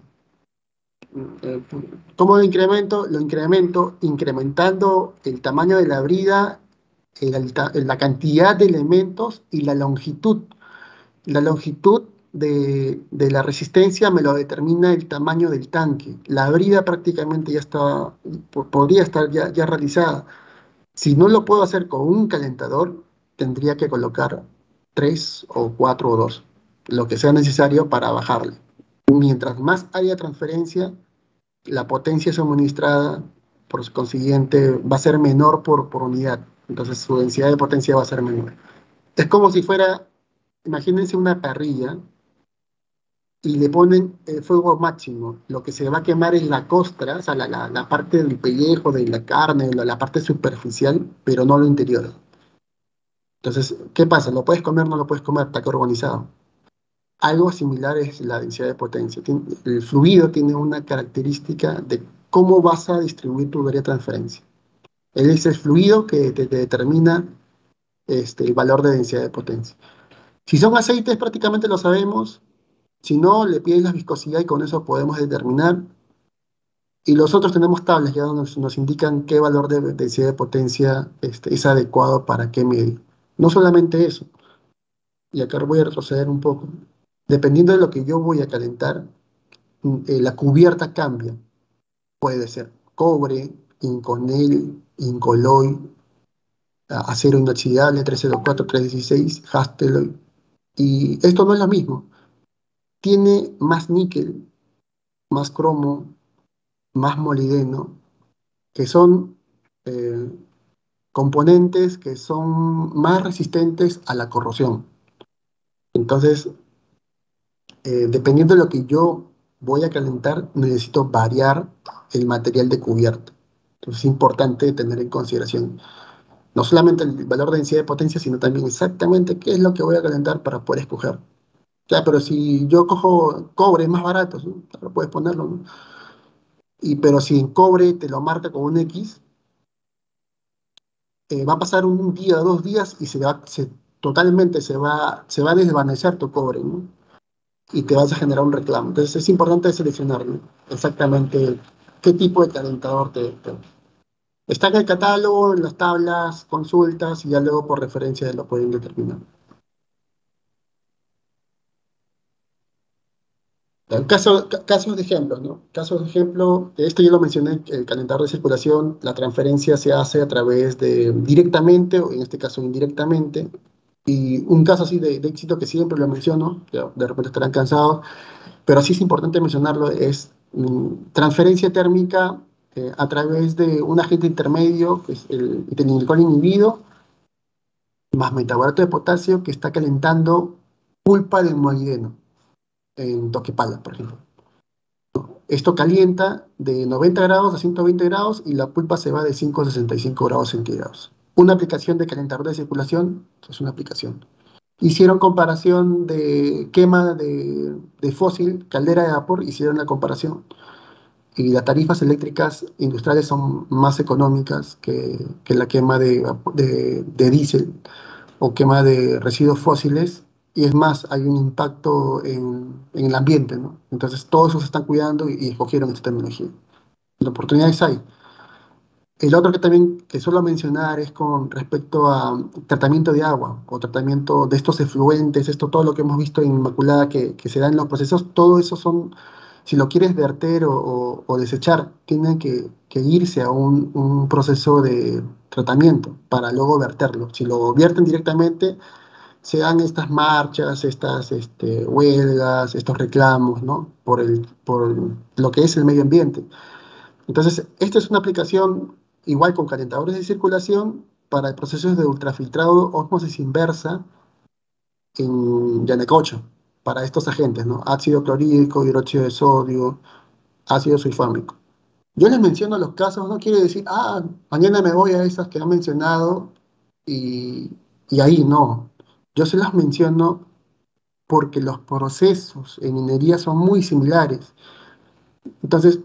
Eh, ¿Cómo lo incremento? Lo incremento incrementando el tamaño de la brida, el- el- la cantidad de elementos y la longitud. La longitud de, de la resistencia me lo determina el tamaño del tanque. La brida prácticamente ya está, po- podría estar ya, ya realizada. Si no lo puedo hacer con un calentador, tendría que colocar tres o cuatro o dos, lo que sea necesario para bajarle. Mientras más haya transferencia, la potencia suministrada, por consiguiente, va a ser menor por, por unidad. Entonces su densidad de potencia va a ser menor. Es como si fuera, imagínense una parrilla y le ponen el fuego máximo. Lo que se va a quemar es la costra, o sea, la, la, la parte del pellejo, de la carne, la, la parte superficial, pero no lo interior. Entonces, ¿qué pasa? ¿Lo puedes comer o no lo puedes comer? Está carbonizado. Algo similar es la densidad de potencia. Tien- El fluido tiene una característica de cómo vas a distribuir tu área de transferencia. Él es el fluido que te, te determina este, el valor de densidad de potencia. Si son aceites, prácticamente lo sabemos. Si no, le pides la viscosidad y con eso podemos determinar. Y los otros tenemos tablas ya donde nos, nos indican qué valor de densidad de potencia este, es adecuado para qué medio. No solamente eso, y acá voy a retroceder un poco. Dependiendo de lo que yo voy a calentar, mm, eh, la cubierta cambia. Puede ser cobre, inconel, incoloy, a- acero inoxidable, trescientos cuatro, trescientos dieciséis, hasteloy. Y esto no es lo mismo. Tiene más níquel, más cromo, más molibdeno, que son eh, componentes que son más resistentes a la corrosión. Entonces, eh, dependiendo de lo que yo voy a calentar, necesito variar el material de cubierta. Entonces, es importante tener en consideración no solamente el valor de densidad de potencia, sino también exactamente qué es lo que voy a calentar para poder escoger. Ya, pero si yo cojo cobre, es más barato, ¿no? Claro, puedes ponerlo, ¿no? Y, pero si en cobre te lo marca con un X, eh, va a pasar un día, dos días y se va, se, totalmente se va, se va a desvanecer tu cobre, ¿no? Y te vas a generar un reclamo. Entonces es importante seleccionar, ¿no? Exactamente qué tipo de calentador te, te- Está en el catálogo, en las tablas, consultas y ya luego por referencia lo pueden determinar. En caso, ca- casos de ejemplo, ¿no? Casos de ejemplo, esto yo lo mencioné, el calentador de circulación, la transferencia se hace a través de directamente, o en este caso indirectamente, y un caso así de, de éxito que siempre lo menciono, que de repente estarán cansados, pero sí es importante mencionarlo, es mm, transferencia térmica eh, a través de un agente intermedio, que es el etilenglicol inhibido, más metaborato de potasio que está calentando pulpa de molibdeno en Toquepala, por ejemplo. Esto calienta de noventa grados a ciento veinte grados y la pulpa se va de cinco a sesenta y cinco grados centígrados. Una aplicación de calentador de circulación es una aplicación. Hicieron comparación de quema de, de fósil, caldera de vapor, hicieron la comparación. Y las tarifas eléctricas industriales son más económicas que, que la quema de, vapo- de, de diésel. o quema de residuos fósiles, y es más, hay un impacto en, en el ambiente, ¿no? Entonces todos eso se están cuidando y, y escogieron esta tecnología. Las oportunidades hay. El otro que también que suelo mencionar es con respecto a tratamiento de agua o tratamiento de estos efluentes, esto todo lo que hemos visto en Inmaculada que, que se da en los procesos, todo eso son, si lo quieres verter o, o- o desechar, tienen que, que irse a un, un proceso de tratamiento para luego verterlo. Si lo vierten directamente, se dan estas marchas, estas este, huelgas, estos reclamos, ¿no? Por el, por lo que es el medio ambiente. Entonces, esta es una aplicación igual con calentadores de circulación para procesos de ultrafiltrado ósmosis inversa en Yanacocha, para estos agentes, ¿no? Ácido clorhídrico, hidróxido de sodio, ácido sulfámico. Yo les menciono los casos, no quiere decir, ah, mañana me voy a esas que han mencionado y, y ahí no. Yo se las menciono porque los procesos en minería son muy similares. Entonces,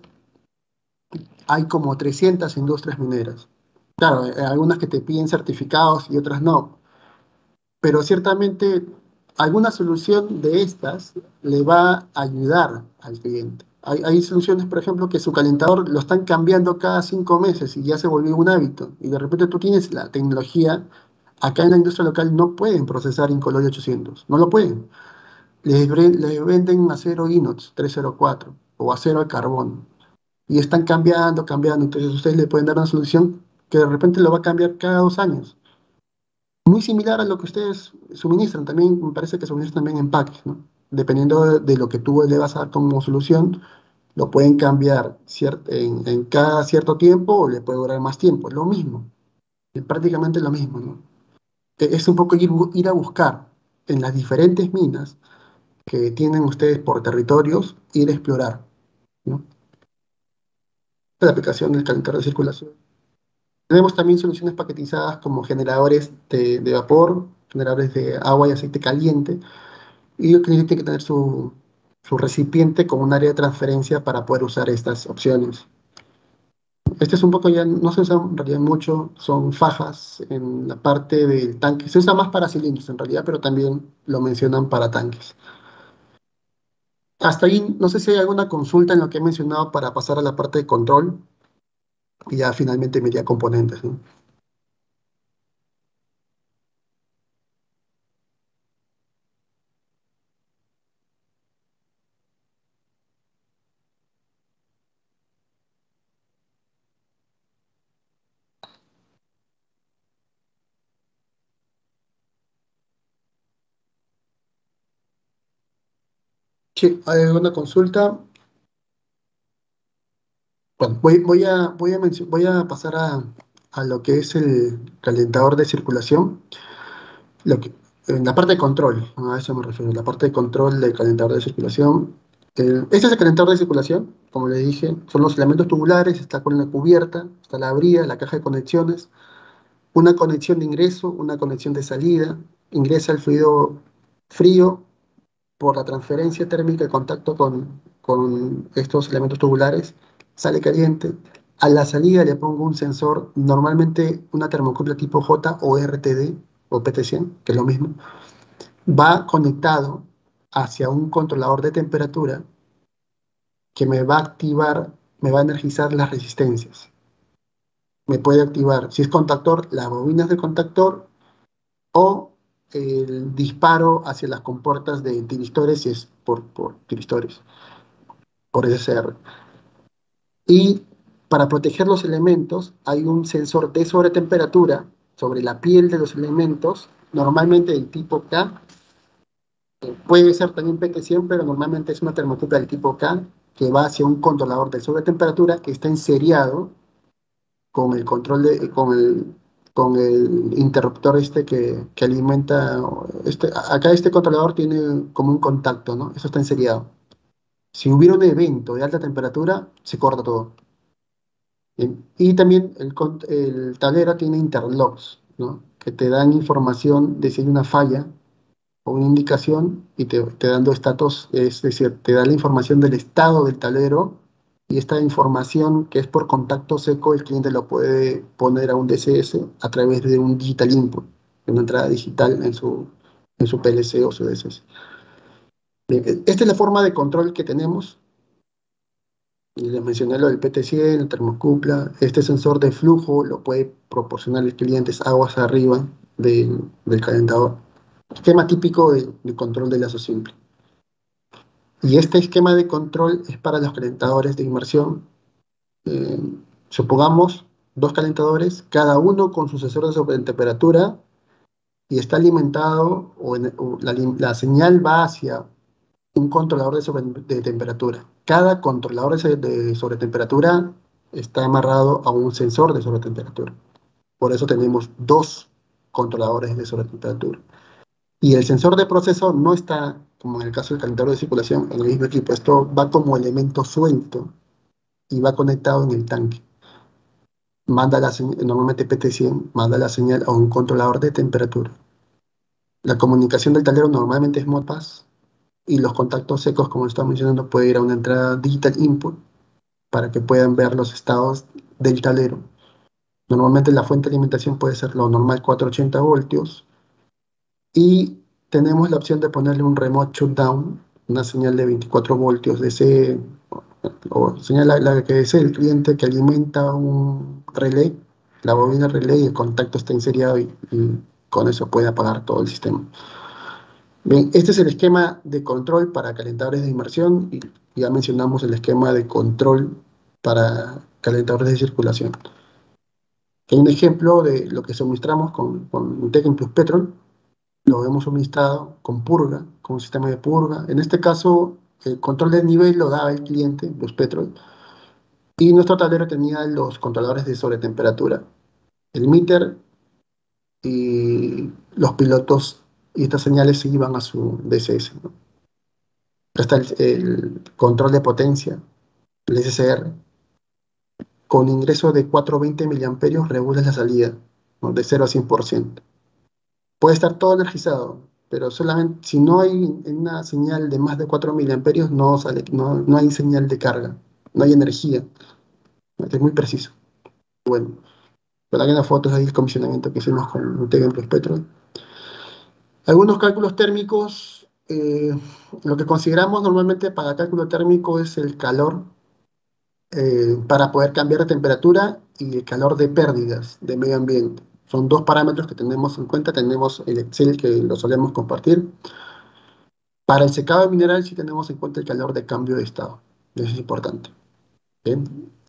hay como trescientas industrias mineras. Claro, eh, algunas que te piden certificados y otras no, pero ciertamente alguna solución de estas le va a ayudar al cliente. Hay, hay soluciones, por ejemplo, que su calentador lo están cambiando cada cinco meses y ya se volvió un hábito. Y de repente tú tienes la tecnología, acá en la industria local no pueden procesar Incoloy ochocientos, no lo pueden. Les, bre- les venden acero inox trescientos cuatro o acero al carbón y están cambiando, cambiando. Entonces ustedes le pueden dar una solución que de repente lo va a cambiar cada dos años. Muy similar a lo que ustedes suministran, también me parece que suministran también empaques, ¿no? Dependiendo de, de lo que tú le vas a dar como solución, lo pueden cambiar cier- en, en cada cierto tiempo o le puede durar más tiempo. Lo mismo, es prácticamente lo mismo, ¿no? E- Es un poco ir, bu- ir a buscar en las diferentes minas que tienen ustedes por territorios, ir a explorar, ¿no? La aplicación del calentador de circulación. Tenemos también soluciones paquetizadas como generadores de, de vapor, generadores de agua y aceite caliente, y el cliente tiene que tener su, su recipiente con un área de transferencia para poder usar estas opciones. Este es un poco ya, no se usa en realidad mucho, son fajas en la parte del tanque. Se usa más para cilindros en realidad, pero también lo mencionan para tanques. Hasta ahí, no sé si hay alguna consulta en lo que he mencionado para pasar a la parte de control y ya finalmente media componentes, ¿no? Sí, hay alguna consulta. Bueno, voy, voy a, voy a, mencio- voy a pasar a, a lo que es el calentador de circulación. Lo que, en la parte de control, a eso me refiero, la parte de control del calentador de circulación. El- este es el calentador de circulación, como le dije, son los elementos tubulares, está con la cubierta, está la brida, la caja de conexiones, una conexión de ingreso, una conexión de salida, ingresa el fluido frío por la transferencia térmica de contacto con, con estos elementos tubulares, sale caliente. A la salida le pongo un sensor, normalmente una termocupla tipo J o R T D o P T cien, que es lo mismo, va conectado hacia un controlador de temperatura que me va a activar, me va a energizar las resistencias. Me puede activar, si es contactor, las bobinas de contactor o el disparo hacia las compuertas de tiristores si es por, por tiristores, por S C R. Y para proteger los elementos hay un sensor de sobretemperatura sobre la piel de los elementos, normalmente del tipo K. Puede ser también P T cien, pero normalmente es una termocupla del tipo K que va hacia un controlador de sobretemperatura que está enseriado con el control de, con el, con el interruptor este que, que alimenta. Este, acá este controlador tiene como un contacto, ¿no? Eso está enseriado. Si hubiera un evento de alta temperatura, se corta todo. Bien. Y también el, con- el tablero tiene interlocks, ¿no? Que te dan información de si hay una falla o una indicación y te, te dan dos estatus, es decir, te da la información del estado del tablero y esta información que es por contacto seco, el cliente lo puede poner a un D C S a través de un digital input. una entrada digital en su, en su P L C o su D C C. Bien, esta es la forma de control que tenemos. Y les mencioné lo del P T cien, el termocupla. Este sensor de flujo lo puede proporcionar el cliente, es aguas arriba del, del calentador. Esquema típico de, de control de lazo simple. Y este esquema de control es para los calentadores de inmersión. Eh, supongamos dos calentadores, cada uno con su sensor de sobretemperatura, y está alimentado, o, en, o la, la señal va hacia un controlador de, sobre, de temperatura. Cada controlador de, de sobretemperatura está amarrado a un sensor de sobretemperatura. Por eso tenemos dos controladores de sobretemperatura. Y el sensor de proceso no está, como en el caso del calentador de circulación, en el mismo equipo. Esto va como elemento suelto y va conectado en el tanque. Manda la señal, normalmente P T cien manda la señal a un controlador de temperatura. La comunicación del tablero normalmente es Modbus, y los contactos secos, como estaba mencionando, puede ir a una entrada digital input para que puedan ver los estados del tablero. Normalmente la fuente de alimentación puede ser lo normal, cuatrocientos ochenta voltios, y tenemos la opción de ponerle un remote shutdown, una señal de veinticuatro voltios D C, o señal la, la que desee el cliente, que alimenta un relé, la bobina relé, y el contacto está inserido, y, y con eso puede apagar todo el sistema. Bien, este es el esquema de control para calentadores de inmersión, y ya mencionamos el esquema de control para calentadores de circulación. Hay un ejemplo de lo que suministramos con, con Tekken Plus Petrol. Lo hemos suministrado con purga, con un sistema de purga. En este caso, el control de nivel lo daba el cliente, Plus Petrol, y nuestro tablero tenía los controladores de sobretemperatura, el meter, y los pilotos, y estas señales se iban a su D C S, ¿no? Está el, el control de potencia, el S C R. Con ingreso de cuatrocientos veinte miliamperios regulas la salida, ¿no? De cero a cien por ciento. Puede estar todo energizado, pero solamente si no hay una señal de más de cuatro miliamperios, no, sale, no, no hay señal de carga, no hay energía. Es muy preciso. Bueno, pero hay unas fotos ahí del comisionamiento que hicimos con Tekken Plus Petrol. Algunos cálculos térmicos. Eh, lo que consideramos normalmente para cálculo térmico es el calor, eh, para poder cambiar de temperatura, y el calor de pérdidas de medio ambiente. Son dos parámetros que tenemos en cuenta. Tenemos el Excel, que lo solemos compartir. Para el secado de mineral sí tenemos en cuenta el calor de cambio de estado. Eso es importante. ¿Bien?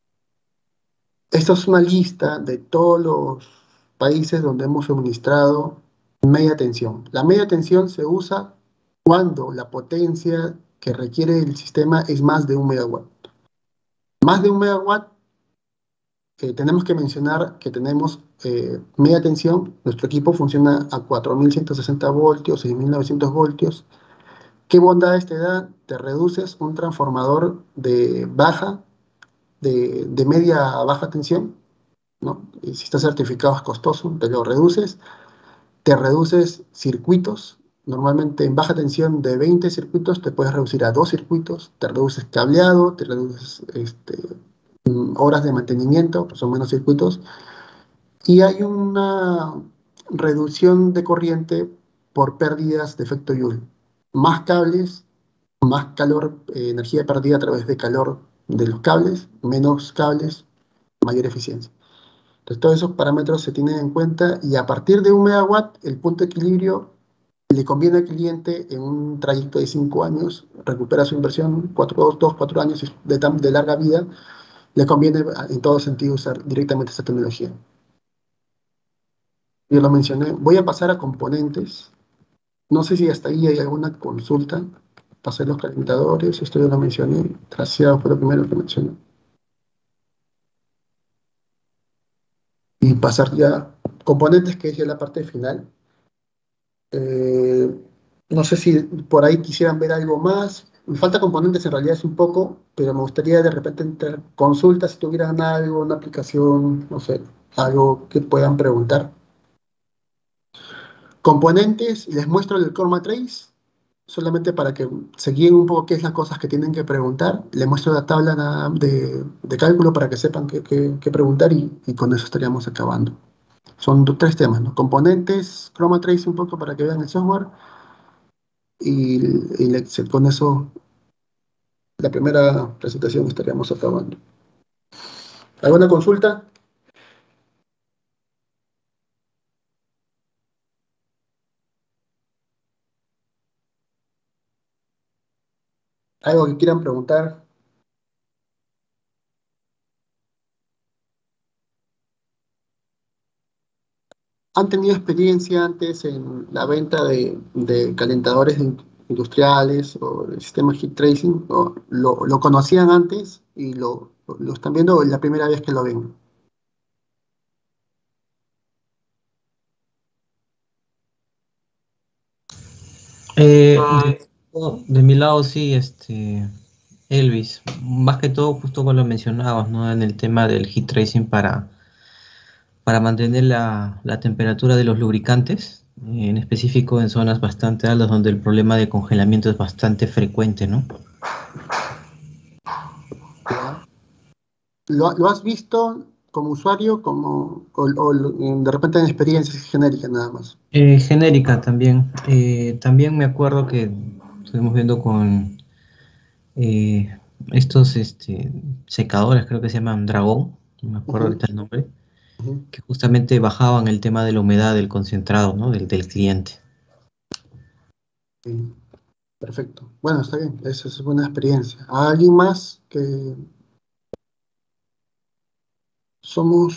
Esta es una lista de todos los países donde hemos suministrado media tensión. La media tensión se usa cuando la potencia que requiere el sistema es más de un megawatt. Más de un megawatt, eh, tenemos que mencionar que tenemos eh, media tensión. Nuestro equipo funciona a cuatro mil ciento sesenta voltios, seis mil novecientos voltios. ¿Qué bondades te da? Te reduces un transformador de baja, de, de media a baja tensión, ¿no? Y si está certificado es costoso, te lo reduces. Te reduces circuitos. Normalmente en baja tensión de veinte circuitos te puedes reducir a dos circuitos. Te reduces cableado, te reduces este, horas de mantenimiento, son menos circuitos. Y hay una reducción de corriente por pérdidas de efecto Joule. Más cables, más calor, eh, energía perdida a través de calor de los cables, menos cables, mayor eficiencia. Entonces, todos esos parámetros se tienen en cuenta, y a partir de un megawatt, el punto de equilibrio le conviene al cliente en un trayecto de cinco años, recupera su inversión, cuatro, dos, cuatro años de, de larga vida, le conviene en todo sentido usar directamente esta tecnología. Yo lo mencioné. Voy a pasar a componentes. No sé si hasta ahí hay alguna consulta. Pasé los calentadores, esto yo lo mencioné. Traseado fue lo primero que mencioné. Y pasar ya componentes, que es ya la parte final. Eh, no sé si por ahí quisieran ver algo más. Me falta componentes, en realidad es un poco, pero me gustaría de repente entrar consultas si tuvieran algo, una aplicación, no sé, algo que puedan preguntar. Componentes, les muestro el Core Matrix, solamente para que se guíen un poco qué es las cosas que tienen que preguntar. Les muestro la tabla de, de cálculo para que sepan qué, qué, qué preguntar, y, y con eso estaríamos acabando. Son do- tres temas, ¿no? Componentes, Chroma Trace un poco para que vean el software y, y le- se- con eso la primera presentación estaríamos acabando. ¿Alguna consulta? ¿Algo que quieran preguntar? ¿Han tenido experiencia antes en la venta de, de calentadores in- industriales o de sistemas heat tracing? ¿O lo, lo conocían antes y lo, lo están viendo o es la primera vez que lo ven? Eh, de, de mi lado sí, este, Elvis, más que todo justo como lo mencionabas, ¿no? En el tema del heat tracing para, para mantener la, la temperatura de los lubricantes, eh, en específico en zonas bastante altas donde el problema de congelamiento es bastante frecuente, ¿no? ¿Ya? ¿Lo, lo has visto como usuario como, o, o lo- de repente en experiencias genéricas nada más? Eh, genérica también. Eh, también me acuerdo que estuvimos viendo con eh, estos este, secadores, creo que se llaman Dragón, no me acuerdo Ujú, ahorita el nombre, ujú. que justamente bajaban el tema de la humedad del concentrado, ¿no? Del, del cliente. Sí, perfecto. Bueno, está bien, esa es buena experiencia. ¿Alguien más que somos...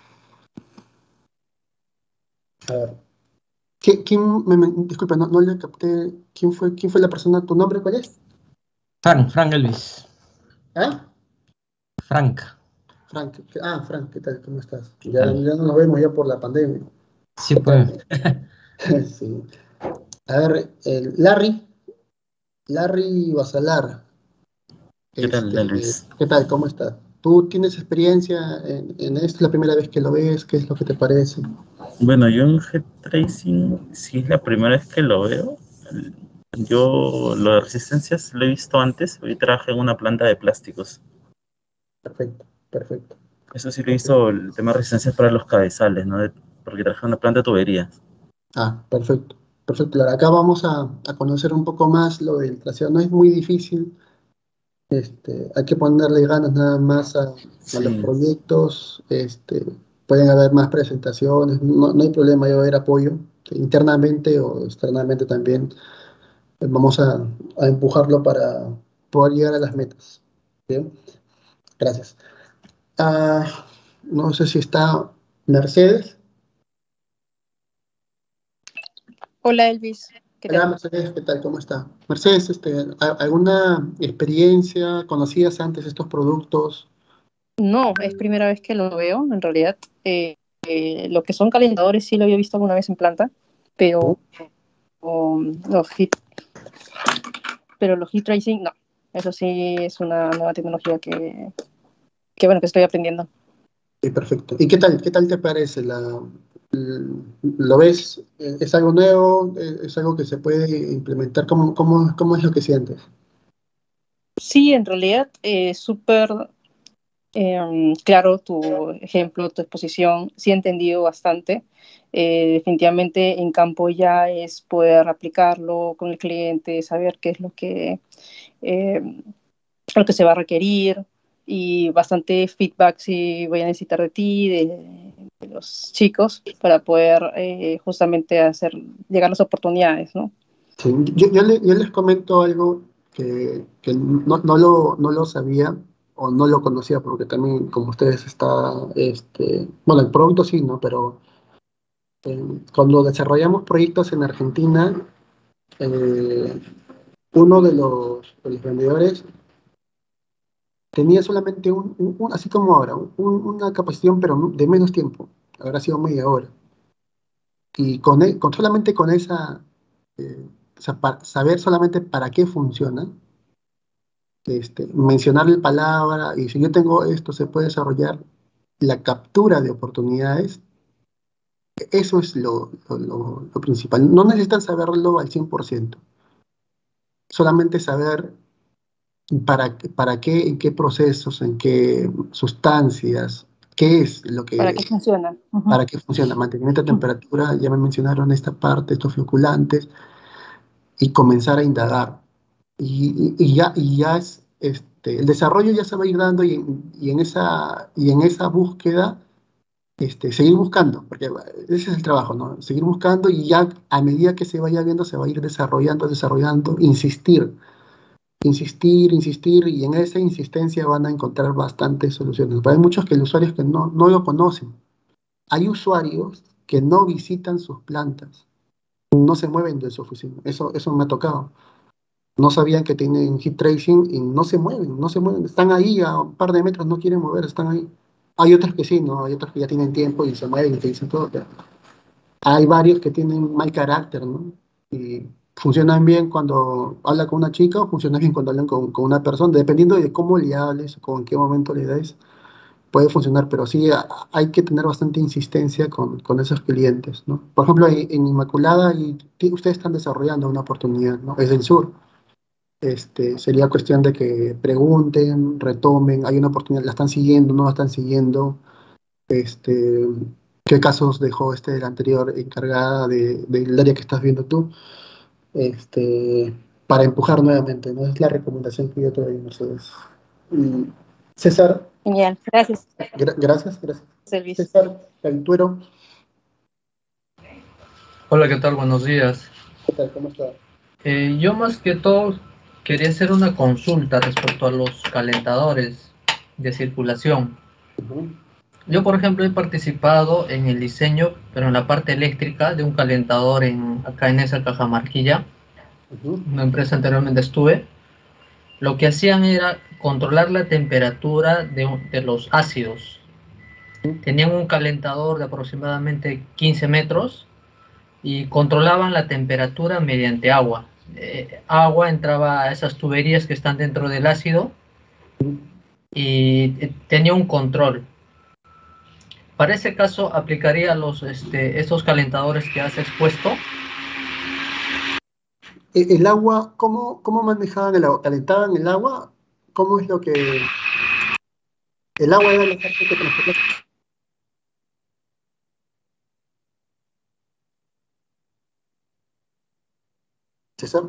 A ver, ¿qui- ¿quién, me, me- disculpa, no, no le capté, ¿quién fue, quién fue la persona? ¿Tu nombre cuál es? Frank, Frank Elvis, ¿Ah? Frank, Frank, ¿qué- ah, Frank, ¿qué tal? ¿Cómo estás? ¿qué Ya, tal? ya no nos vemos ya por la pandemia. Sí, ¿Qué pues, tal? Sí. A ver, el Larry, Larry Basalar, ¿Qué tal, este, Elvis? ¿qué tal? ¿Cómo estás? ¿Tú tienes experiencia en, en esto? ¿Es la primera vez que lo ves? ¿Qué es lo que te parece? Bueno, yo en Head Tracing, si es la primera vez que lo veo. Yo lo de resistencias lo he visto antes. Hoy trabajé en una planta de plásticos. Perfecto, perfecto. Eso sí lo he Ok. visto, el tema de resistencias para los cabezales, ¿no? De- porque trabajé en una planta de tuberías. Ah, perfecto, perfecto. Claro, acá vamos a, a conocer un poco más lo del trasero. No es muy difícil, este, hay que ponerle ganas nada más a, a los Sí, proyectos. Este, pueden haber más presentaciones, no, no hay problema, va a haber apoyo internamente o externamente también. Eh, Vamos a, a empujarlo para poder llegar a las metas. Bien, gracias. Ah, no sé si está Mercedes. Hola Elvis, ¿qué Hola tal? Mercedes, ¿qué tal? ¿Cómo está? Mercedes, este, ¿a- ¿alguna experiencia? ¿Conocías antes estos productos? No, es primera vez que lo veo, en realidad. Eh, eh, lo que son calentadores sí lo había visto alguna vez en planta, ¿No? pero um, los heat, pero los heat tracing no. Eso sí es una nueva tecnología que, que bueno, que estoy aprendiendo. Sí, perfecto. ¿Y qué tal? ¿Qué tal te parece? La, l- ¿lo ves? Eh, ¿Es algo nuevo? Eh, ¿Es algo que se puede implementar? ¿Cómo, cómo, cómo es lo que sientes? Sí, en realidad es súper eh, claro tu ejemplo, tu exposición. Sí he entendido bastante. Eh, definitivamente en campo ya es poder aplicarlo con el cliente, saber qué es lo que eh, lo que se va a requerir y bastante feedback si voy a necesitar de ti, de, de los chicos, para poder eh, justamente hacer llegar las oportunidades, ¿no? Sí, yo, yo le- yo les comento algo que, que no, no lo, no lo sabía o no lo conocía, porque también como ustedes está, este, bueno, el producto sí, ¿no? Pero eh, cuando desarrollamos proyectos en Argentina, eh, uno de los, de los vendedores tenía solamente un, un- un- así como ahora, un- una capacitación, pero de menos tiempo, habrá sido media hora. Y con, e- con solamente con esa, eh, o sea, pa- saber solamente para qué funciona, este, mencionarle palabra, y si yo tengo esto, se puede desarrollar la captura de oportunidades. Eso es lo, lo- lo- lo principal. No necesitan saberlo al cien por ciento, solamente saber para, para qué, en qué procesos, en qué sustancias ¿Qué es lo ¿Para que, qué funciona? Ujú. para qué funciona? Mantenimiento de temperatura, ya me mencionaron esta parte, estos floculantes, y comenzar a indagar. Y, y- y ya, y ya es, este, el desarrollo ya se va a ir dando y, en y en esa, y en esa búsqueda, este, seguir buscando, porque ese es el trabajo, ¿no? Seguir buscando y ya a medida que se vaya viendo, se va a ir desarrollando, desarrollando, insistir, insistir, insistir, y en esa insistencia van a encontrar bastantes soluciones. Pero hay muchos que los usuarios que no, no lo conocen. Hay usuarios que no visitan sus plantas, no se mueven de su oficina. Eso, eso me ha tocado. No sabían que tienen heat tracing y no se mueven, no se mueven. Están ahí a un par de metros, no quieren mover, están ahí. Hay otros que sí, ¿no? Hay otros que ya tienen tiempo y se mueven y te dicen todo. Pero hay varios que tienen mal carácter, ¿no? Y funcionan bien cuando habla con una chica o funcionan bien cuando hablan con, con una persona, dependiendo de cómo le hables o con qué momento le des, puede funcionar, pero sí a- hay que tener bastante insistencia con, con esos clientes, ¿no? Por ejemplo, en, en Inmaculada y, ti- ustedes están desarrollando una oportunidad, ¿no? Es del sur. Este, sería cuestión de que pregunten, retomen, hay una oportunidad, la están siguiendo, no la están siguiendo, este, qué casos dejó este, la anterior encargada de, del área que estás viendo tú, este, para empujar nuevamente, ¿no? Es la recomendación que yo te doy, Mercedes. Y César, Genial, gracias, gra- gracias, gracias. Elvis. César Caltuero, Hola, ¿qué tal? Buenos días. ¿qué tal? ¿Cómo está? Eh, yo más que todo quería hacer una consulta respecto a los calentadores de circulación. Ujú, Yo, por ejemplo, he participado en el diseño, pero en la parte eléctrica, de un calentador en, acá en esa Cajamarquilla, ujú, una empresa anteriormente estuve. Lo que hacían era controlar la temperatura de, un- de los ácidos. Tenían un calentador de aproximadamente quince metros y controlaban la temperatura mediante agua. Eh, agua entraba a esas tuberías que están dentro del ácido y eh, tenía un control. Para ese caso aplicaría los, este, estos calentadores que has expuesto. E- El agua, ¿cómo, cómo manejaban el agua? ¿Calentaban el agua? ¿Cómo es lo que... El agua era la parte que transportaba? César.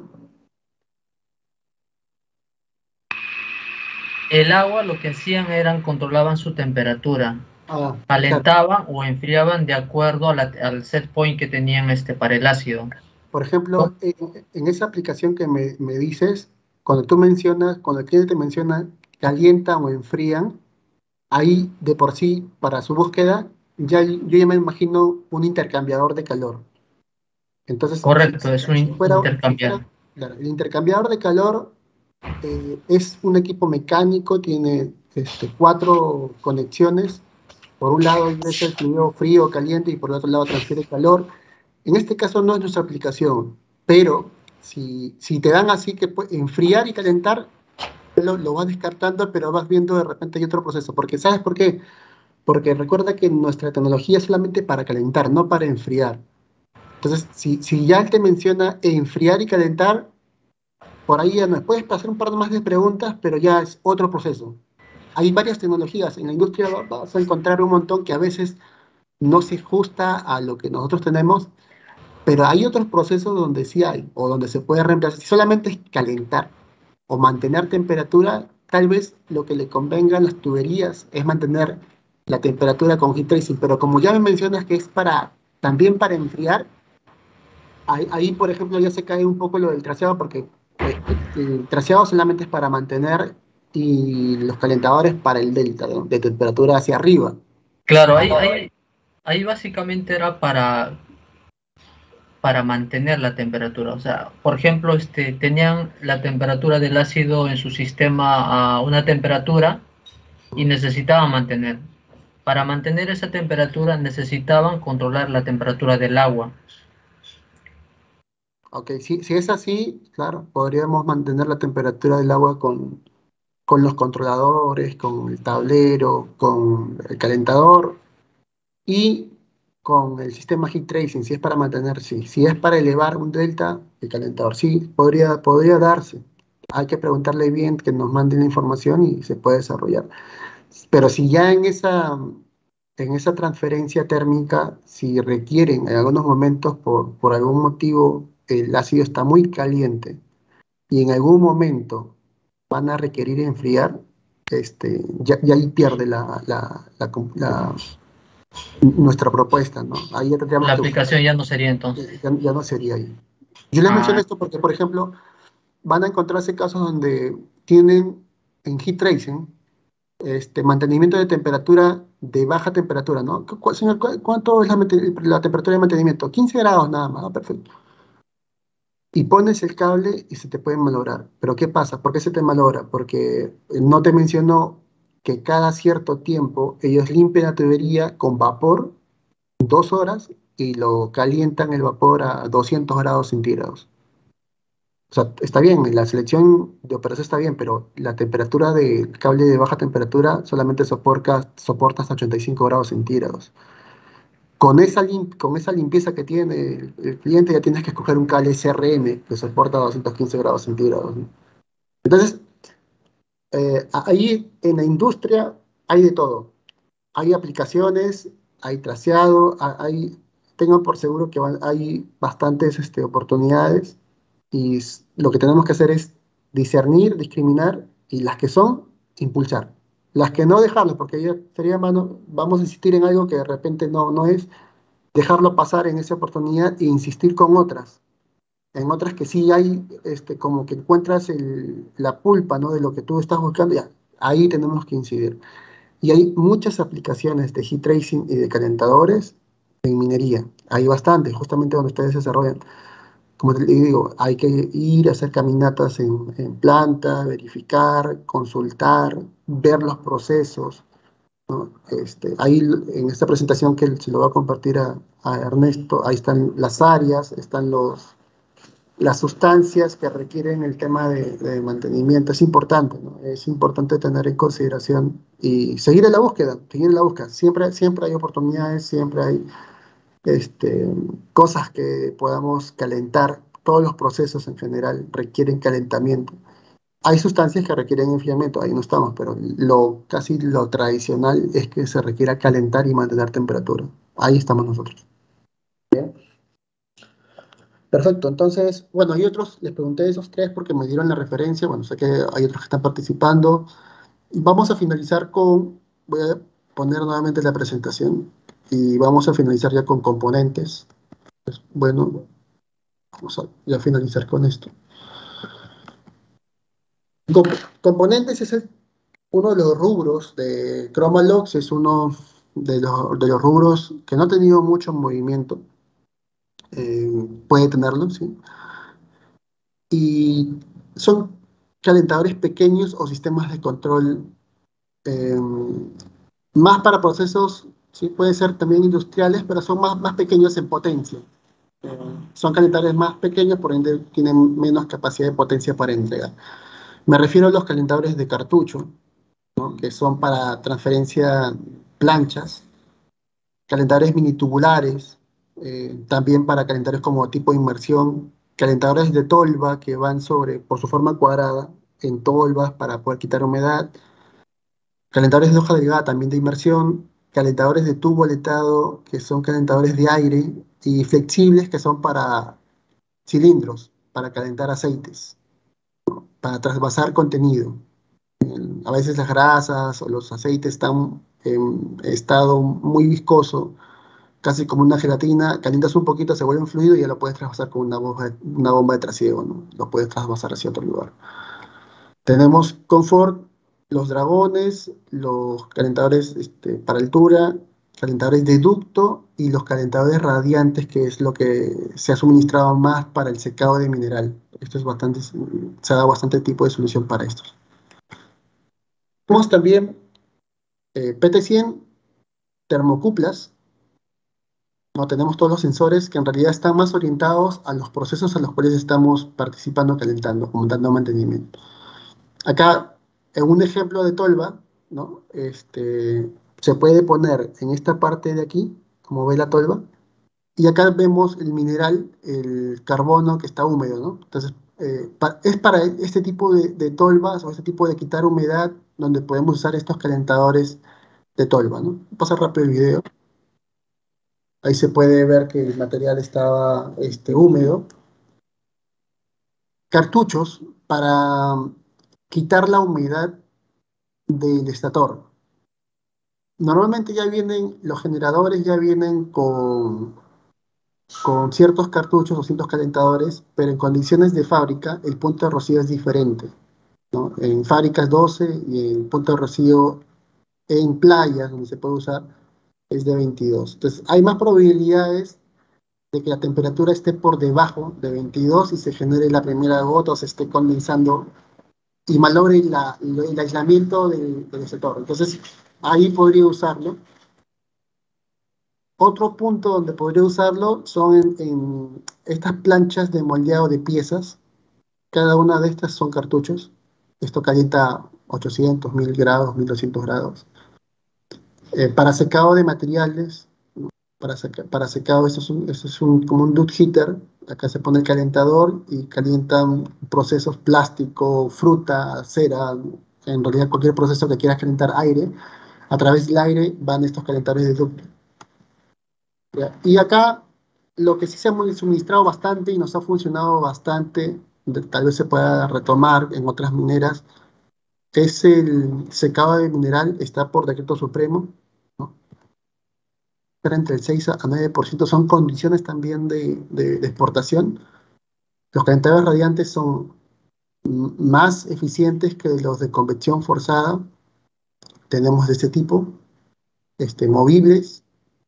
El agua lo que hacían eran controlaban su temperatura, Ah, claro. calentaban o enfriaban de acuerdo a la- al set point que tenían este para el ácido. Por ejemplo, en, en esa aplicación que me, me dices, cuando tú mencionas, cuando el cliente te menciona calientan o enfrían, ahí de por sí, para su búsqueda, ya, yo ya me imagino un intercambiador de calor. Entonces, si, Correcto, es un si in- fuera, si fuera, intercambiar. claro, el intercambiador de calor eh, es un equipo mecánico, tiene este, cuatro conexiones. Por un lado ingresa el fluido frío o caliente y por el otro lado transfiere calor. En este caso no es nuestra aplicación, pero si, si te dan así que pu- enfriar y calentar, lo, lo vas descartando, pero vas viendo de repente hay otro proceso. Porque ¿sabes por qué? Porque recuerda que nuestra tecnología es solamente para calentar, no para enfriar. Entonces, si, si ya él te menciona enfriar y calentar, por ahí ya nos puedes pasar un par más de preguntas, pero ya es otro proceso. Hay varias tecnologías. En la industria va- vas a encontrar un montón que a veces no se ajusta a lo que nosotros tenemos, pero hay otros procesos donde sí hay, o donde se puede reemplazar. Si solamente es calentar o mantener temperatura, tal vez lo que le convenga a las tuberías es mantener la temperatura con heat tracing, pero como ya me mencionas que es para, también para enfriar, ahí, ahí, por ejemplo, ya se cae un poco lo del traseado, porque eh, el traseado solamente es para mantener y los calentadores para el delta, ¿no? De temperatura hacia arriba. Claro, ahí, ahí, ahí básicamente era para, para mantener la temperatura. O sea, por ejemplo, este, tenían la temperatura del ácido en su sistema a una temperatura y necesitaban mantener. Para mantener esa temperatura necesitaban controlar la temperatura del agua. Ok, si, si es así, claro, podríamos mantener la temperatura del agua con, con los controladores, con el tablero, con el calentador y con el sistema heat tracing, si es para mantener, sí. Si es para elevar un delta, el calentador, sí, podría, podría darse. Hay que preguntarle bien que nos manden la información y se puede desarrollar. Pero si ya en esa, en esa transferencia térmica, si requieren en algunos momentos, por, por algún motivo, el ácido está muy caliente y en algún momento van a requerir enfriar, este, ya, ya ahí pierde la, la, la, la, nuestra propuesta, ¿no? Ahí ya tendríamos La que buscar, aplicación ya no sería entonces. ya, ya no sería ahí. Yo les menciono Ah, esto porque, por ejemplo, van a encontrarse casos donde tienen en heat tracing este, mantenimiento de temperatura de baja temperatura, ¿no? ¿Cu- Señor, ¿cu- ¿cuánto es la, la temperatura de mantenimiento? quince grados nada más, ah, perfecto. Y pones el cable y se te puede malograr. ¿Pero qué pasa? ¿Por qué se te malogra? Porque no te mencionó que cada cierto tiempo ellos limpian la tubería con vapor dos horas y lo calientan el vapor a doscientos grados centígrados. O sea, está bien, la selección de operación está bien, pero la temperatura del cable de baja temperatura solamente soporta, soporta hasta ochenta y cinco grados centígrados. Con esa, lim- con esa limpieza que tiene el, el cliente ya tienes que escoger un cable S R M que soporta doscientos quince grados centígrados, ¿no? Entonces, eh, ahí en la industria hay de todo. Hay aplicaciones, hay traseado, ha- hay, tengan por seguro que van- hay bastantes este, oportunidades y s- lo que tenemos que hacer es discernir, discriminar y las que son, impulsar. Las que no dejarlas, porque ya sería mano, vamos a insistir en algo que de repente no, no es, dejarlo pasar en esa oportunidad e insistir con otras. En otras que sí hay, este, como que encuentras el- la pulpa, ¿no? De lo que tú estás buscando, ya, ahí tenemos que incidir. Y hay muchas aplicaciones de heat tracing y de calentadores en minería. Hay bastantes, justamente donde ustedes desarrollan. Como te digo, hay que ir a hacer caminatas en, en planta, verificar, consultar, ver los procesos, ¿no? Este, ahí en esta presentación que se lo va a compartir a, a Ernesto, ahí están las áreas, están los, las sustancias que requieren el tema de, de mantenimiento. Es importante, ¿no? Es importante tener en consideración y seguir en la búsqueda, seguir en la búsqueda. Siempre, siempre hay oportunidades, siempre hay este, cosas que podamos calentar. Todos los procesos en general requieren calentamiento. Hay sustancias que requieren enfriamiento, ahí no estamos, pero lo, casi lo tradicional es que se requiera calentar y mantener temperatura. Ahí estamos nosotros. Bien. Perfecto, entonces, bueno, hay otros, les pregunté esos tres porque me dieron la referencia, bueno, sé que hay otros que están participando. Y vamos a finalizar con, voy a poner nuevamente la presentación y vamos a finalizar ya con componentes. Bueno, vamos a ya finalizar con esto. Com- componentes es el- uno de los rubros de Chromalox, es uno de los, de los rubros que no ha tenido mucho movimiento. Eh, puede tenerlo, sí. Y son calentadores pequeños o sistemas de control eh, más para procesos, sí, puede ser también industriales, pero son más, más pequeños en potencia. Eh, son calentadores más pequeños, por ende tienen menos capacidad de potencia para entregar. Me refiero a los calentadores de cartucho, ¿no? Que son para transferencia planchas, calentadores mini tubulares, eh, también para calentadores como tipo de inmersión, calentadores de tolva que van sobre, por su forma cuadrada, en tolvas para poder quitar humedad, calentadores de hoja delgada también de inmersión, calentadores de tubo aletado que son calentadores de aire y flexibles que son para cilindros, para calentar aceites, para trasvasar contenido. A veces las grasas o los aceites están en estado muy viscoso, casi como una gelatina, calientas un poquito, se vuelve un fluido y ya lo puedes trasvasar con una bomba, una bomba de trasiego, ¿no? Lo puedes trasvasar hacia otro lugar. Tenemos confort, los dragones, los calentadores este, para altura, calentadores de ducto y los calentadores radiantes, que es lo que se ha suministrado más para el secado de mineral. Esto es bastante, se ha dado bastante tipo de solución para estos. Tenemos también eh, P T cien, termocuplas, ¿no? Tenemos todos los sensores que en realidad están más orientados a los procesos a los cuales estamos participando, calentando, como dando mantenimiento. Acá, en un ejemplo de tolva, ¿no? Este, se puede poner en esta parte de aquí, como ve la tolva, y acá vemos el mineral, el carbono que está húmedo, ¿no? Entonces, eh, pa- es para este tipo de, de tolvas o este tipo de quitar humedad donde podemos usar estos calentadores de tolva, ¿no? Pasa rápido el video. Ahí se puede ver que el material estaba este, húmedo. Cartuchos para quitar la humedad del estator. Normalmente ya vienen, los generadores ya vienen con, con ciertos cartuchos o ciertos calentadores, pero en condiciones de fábrica el punto de rocío es diferente, ¿no? En fábricas doce y el punto de rocío en playas donde se puede usar es de veintidós. Entonces hay más probabilidades de que la temperatura esté por debajo de veintidós y se genere la primera gota o se esté condensando y malogre la, el aislamiento del, del sector. Entonces ahí podría usarlo. Otro punto donde podría usarlo son en, en estas planchas de moldeado de piezas. Cada una de estas son cartuchos. Esto calienta ochocientos, mil grados, mil doscientos grados. Eh, para secado de materiales, ¿no? para, seca, para secado, esto es, un, esto es un, como un duct heater. Acá se pone el calentador y calientan procesos plástico, fruta, cera, en realidad cualquier proceso que quieras calentar aire. A través del aire van estos calentadores de ducto. ¿Ya? Y acá lo que sí se ha suministrado bastante y nos ha funcionado bastante, de, tal vez se pueda retomar en otras mineras, es el secado de mineral, está por decreto supremo, ¿no? Pero entre el seis a nueve por ciento son condiciones también de, de, de exportación. Los calentadores radiantes son más eficientes que los de convección forzada. Tenemos de este tipo, este, movibles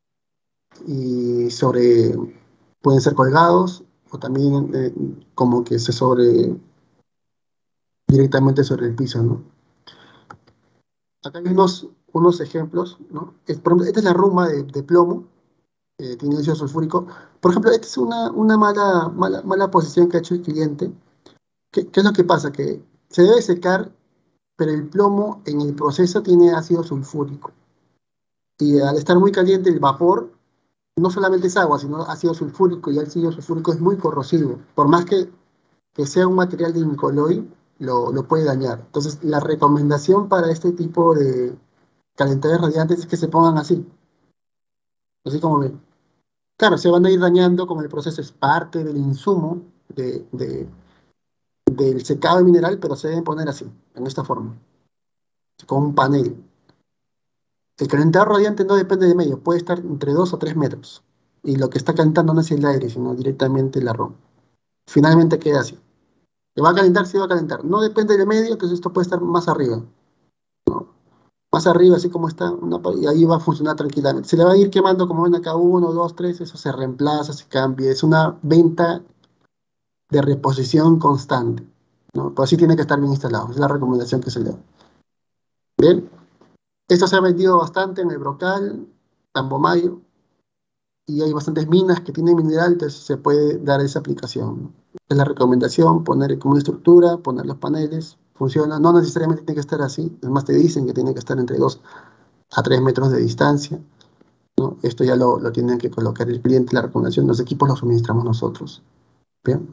y sobre, pueden ser colgados o también eh, como que se sobre, directamente sobre el piso, ¿no? Acá hay unos, unos ejemplos, ¿no? Es, por ejemplo, esta es la ruma de, de plomo, eh, tiene ácido sulfúrico. Por ejemplo, esta es una, una mala, mala, mala posición que ha hecho el cliente. ¿Qué, qué es lo que pasa? Que se debe secar, pero el plomo en el proceso tiene ácido sulfúrico. Y al estar muy caliente, el vapor no solamente es agua, sino ácido sulfúrico, y el ácido sulfúrico es muy corrosivo. Por más que, que sea un material de incoloy, lo, lo puede dañar. Entonces, la recomendación para este tipo de calentadores radiantes es que se pongan así, así como ven. Claro, se van a ir dañando como el proceso es parte del insumo de, de, del secado de mineral, pero se deben poner así, en esta forma, con un panel. El calentador radiante no depende de medio, puede estar entre dos o tres metros. Y lo que está calentando no es el aire, sino directamente la ropa. Finalmente queda así. ¿Se va a calentar? Sí va a calentar. No depende del medio, entonces esto puede estar más arriba, ¿no? Más arriba, así como está, una, y ahí va a funcionar tranquilamente. Se le va a ir quemando como ven acá, uno, dos, tres, eso se reemplaza, se cambia. Es una venta de reposición constante, ¿no? Pero así tiene que estar bien instalado. Es la recomendación que se le da. Bien, esto se ha vendido bastante en el Brocal, Tambomayo, y hay bastantes minas que tienen mineral, entonces se puede dar esa aplicación, ¿no? Es la recomendación, poner como una estructura, poner los paneles, funciona, no necesariamente tiene que estar así, además te dicen que tiene que estar entre dos a tres metros de distancia, ¿no? Esto ya lo, lo tienen que colocar el cliente, la recomendación, los equipos los suministramos nosotros. Bien.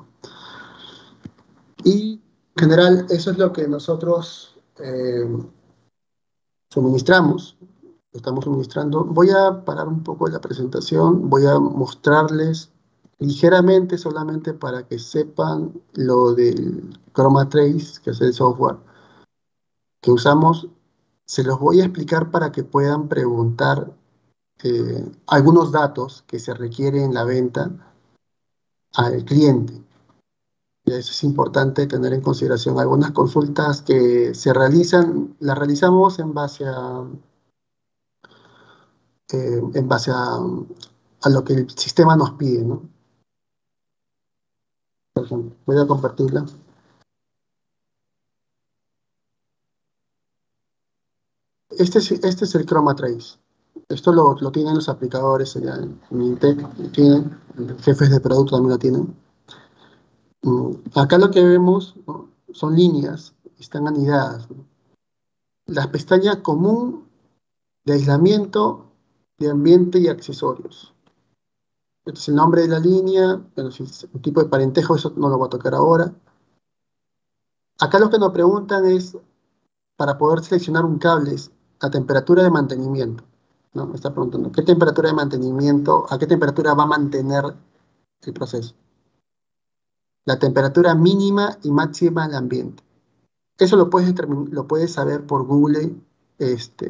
Y en general eso es lo que nosotros eh, suministramos, estamos suministrando. Voy a parar un poco la presentación, voy a mostrarles ligeramente solamente para que sepan lo del ChromaTrace, que es el software que usamos. Se los voy a explicar para que puedan preguntar eh, algunos datos que se requieren en la venta al cliente. Y eso es importante tener en consideración. Algunas consultas que se realizan, las realizamos en base a, eh, en base a, a lo que el sistema nos pide, ¿no? Por ejemplo, voy a compartirla. Este es, este es el ChromaTrace. Esto lo, lo tienen los aplicadores allá en, en Intec, lo tienen, jefes de producto también lo tienen. Mm, Acá lo que vemos, ¿no? Son líneas, están anidadas, ¿no? La pestaña común de aislamiento de ambiente y accesorios. Este es el nombre de la línea, bueno, si es un tipo de parentejo, eso no lo voy a tocar ahora. Acá lo que nos preguntan es, para poder seleccionar un cable, la temperatura de mantenimiento, ¿no? Me está preguntando, ¿qué temperatura de mantenimiento, a qué temperatura va a mantener el proceso? La temperatura mínima y máxima del ambiente. Eso lo puedes, lo puedes saber por Google. Este,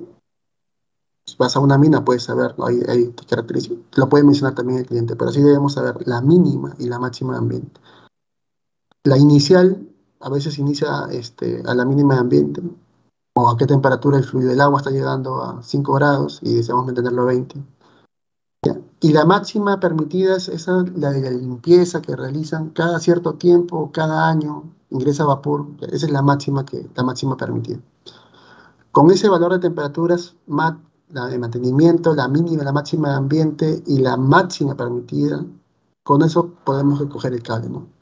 si vas a una mina, puedes saber, ¿no? Hay, hay características. Lo puede mencionar también el cliente, pero sí debemos saber la mínima y la máxima de ambiente. La inicial, a veces inicia este, a la mínima de ambiente, o a qué temperatura el fluido del agua está llegando a cinco grados y deseamos mantenerlo a veinte. ¿Ya? Y la máxima permitida es esa, la de la limpieza que realizan cada cierto tiempo, cada año, ingresa vapor. Esa es la máxima, que, la máxima permitida. Con ese valor de temperaturas, la de mantenimiento, la mínima, la máxima de ambiente y la máxima permitida, con eso podemos recoger el cable, ¿no?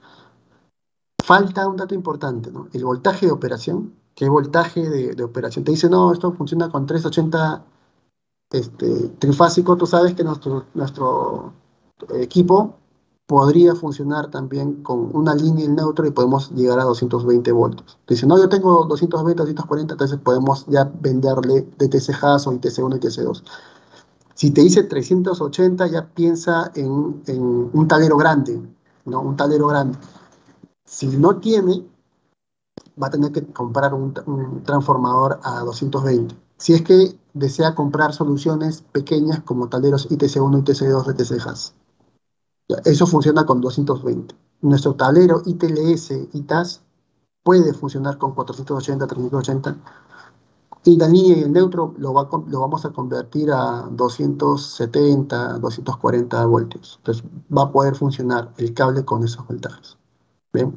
Falta un dato importante, ¿no? El voltaje de operación. ¿Qué voltaje de, de operación? Te dice, no, esto funciona con trescientos ochenta este, trifásico. Tú sabes que nuestro, nuestro equipo podría funcionar también con una línea en neutro y podemos llegar a doscientos veinte voltios. Te dice, no, yo tengo doscientos veinte, doscientos cuarenta, entonces podemos ya venderle D T C Haas o I T C uno y I T C dos. Si te dice trescientos ochenta, ya piensa en, en un tablero grande, ¿no? Un tablero grande. Si no tiene, va a tener que comprar un, un transformador a doscientos veinte. Si es que desea comprar soluciones pequeñas como tableros I T C uno, I T C dos, D T C Haas. Eso funciona con doscientos veinte. Nuestro tablero I T L S, I T A S, puede funcionar con cuatrocientos ochenta, trescientos ochenta. Y la línea y el neutro lo, va, lo vamos a convertir a doscientos setenta, doscientos cuarenta voltios. Entonces va a poder funcionar el cable con esos voltajes. Bien.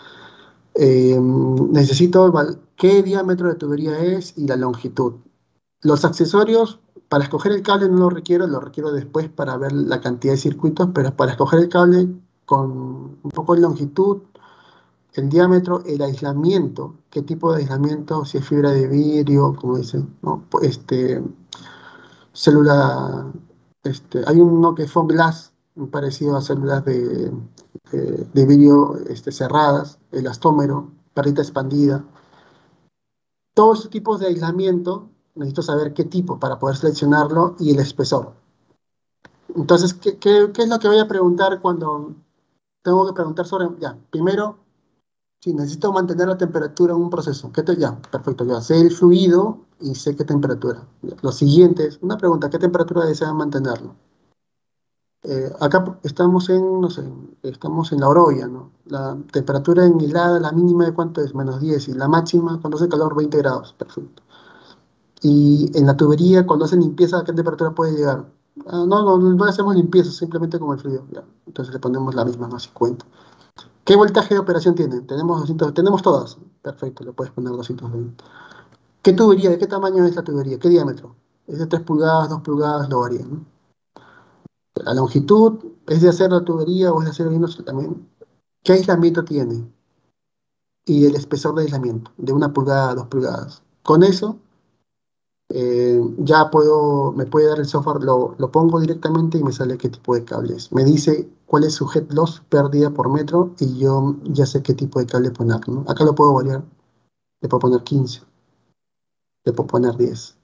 Eh, necesito qué diámetro de tubería es y la longitud. Los accesorios, para escoger el cable no lo requiero, lo requiero después para ver la cantidad de circuitos, pero para escoger el cable con un poco de longitud, el diámetro, el aislamiento, qué tipo de aislamiento, si es fibra de vidrio, como dicen, ¿no? Este, célula, este, hay uno que es foam glass, parecido a células de, de, de vidrio este, cerradas, elastómero, perlita expandida. Todos estos tipos de aislamiento, necesito saber qué tipo para poder seleccionarlo y el espesor. Entonces, ¿qué, qué, qué es lo que voy a preguntar cuando tengo que preguntar sobre, ya, primero, si necesito mantener la temperatura en un proceso? ¿Qué te, ya, perfecto, ya sé el fluido y sé qué temperatura. Lo siguiente es, una pregunta, ¿qué temperatura desean mantenerlo? Eh, acá estamos en, no sé, estamos en la Oroya, ¿no? La temperatura en helada, la mínima de cuánto es, menos diez, y la máxima, cuando hace calor, veinte grados, perfecto. Y en la tubería, cuando hacen limpieza, ¿a qué temperatura puede llegar? Ah, no, no, no hacemos limpieza, simplemente con el fluido. Ya. Entonces le ponemos la misma, más cincuenta. ¿Qué voltaje de operación tienen? Tenemos doscientos, tenemos todas. Perfecto, le puedes poner doscientos veinte. ¿Qué tubería? ¿De qué tamaño es la tubería? ¿Qué diámetro? ¿Es de tres pulgadas, dos pulgadas? Lo varía, ¿no? La longitud, ¿es de acero la tubería o es de acero inox también? ¿Qué aislamiento tiene? Y el espesor de aislamiento, de una pulgada a dos pulgadas. Con eso, eh, ya puedo, me puede dar el software, lo, lo pongo directamente y me sale qué tipo de cables. Me dice cuál es su head loss, pérdida por metro, y yo ya sé qué tipo de cable poner, ¿no? Acá lo puedo variar. Le puedo poner quince. Le puedo poner diez.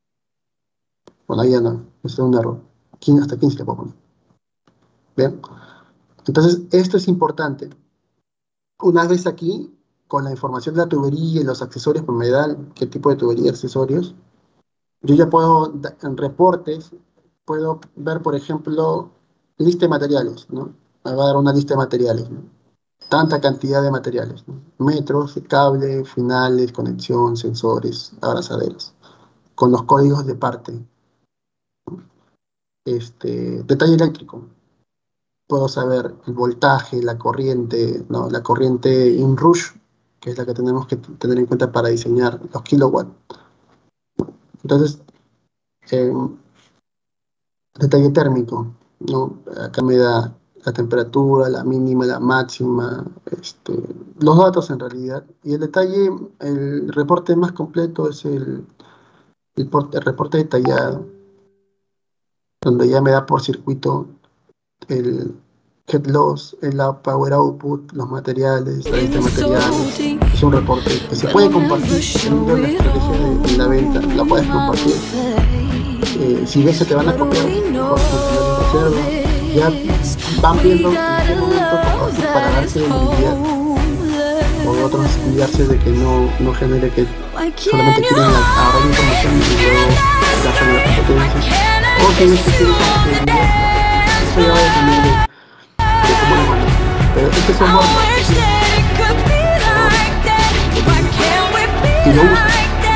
Bueno, ahí ya no, es un error. quince, hasta quince le puedo poner. ¿Bien? Entonces, esto es importante. Una vez aquí, con la información de la tubería y los accesorios, pues me dan qué tipo de tubería y accesorios. Yo ya puedo, en reportes, puedo ver, por ejemplo, lista de materiales, ¿no? Me va a dar una lista de materiales, ¿no? Tanta cantidad de materiales, ¿no? Metros, cable, finales, conexión, sensores, abrazaderas, con los códigos de parte. Este, detalle eléctrico. Puedo saber el voltaje, la corriente, ¿no? La corriente inrush, que es la que tenemos que tener en cuenta para diseñar los kilowatts. Entonces, eh, detalle térmico, ¿no? Acá me da la temperatura, la mínima, la máxima, este, los datos en realidad. Y el detalle, el reporte más completo es el, el, el reporte detallado, donde ya me da por circuito el, head loss, el power output, los materiales, la lista de materiales. Es un reporte que se puede compartir dependiendo de la estrategia de, de la venta, la puedes compartir. Eh, si ves que te van a copiar, mejor reserva. Ya van viendo en qué momento compartir para darte movilidad. O otros cuidarse de que no, no genere que solamente quieren agarrar información y luego gastan las competencias. O que no se quieren compartir. Eso ya va a depender de, de cómo lo manejan. Pero este software y lo usan.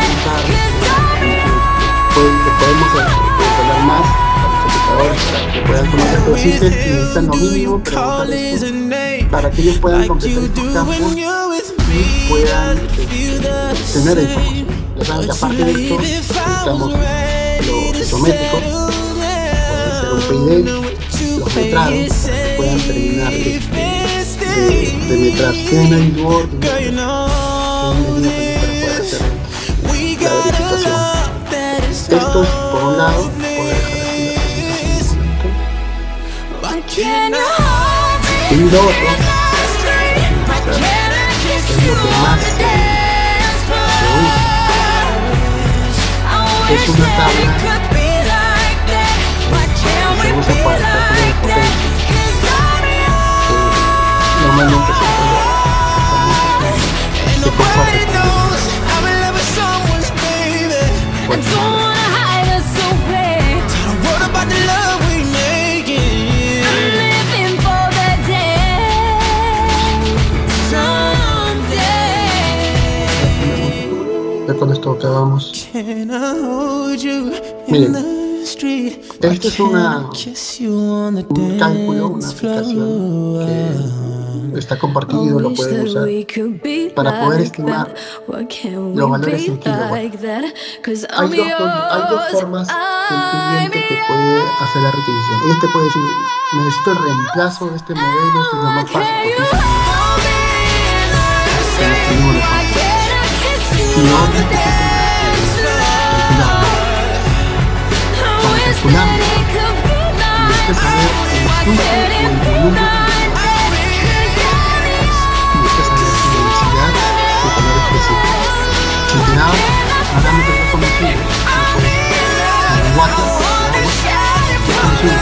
Podemos hablar más para los espectadores, para que puedan conocer los sitios y necesitan lo mínimo preguntarles para que ellos puedan completar estos campos y puedan eh, tener información. Ya saben que aparte de esto necesitamos los isométricos, puede ser un P I D, los metrados, para que puedan terminar de, de, de metrar. Tienen el Word, tienen medida también para poder hacer la verificación. Esto es por un lado, poder dejar aquí la presentación un momento. Y lo otro, es lo que más se, se usa. Es una tabla que se usa para el cálculo de potencia. Que normalmente siempre lo se comparte con el ya con esto acabamos. Miren, esto es una, un cálculo, una aplicación que está compartido, lo pueden usar para poder estimar los valores en kilowatt. Hay dos, hay dos formas que el cliente que puede hacer la requisición. Este puede decir, necesito el reemplazo de este modelo, es lo más fácil posible. Y no necesito calcularlo. Para calcularlo, necesitas saber el flujo o el volumen y necesitas saber su velocidad de color específico. Si te da parámetros desconocidos, el watt, desconocido.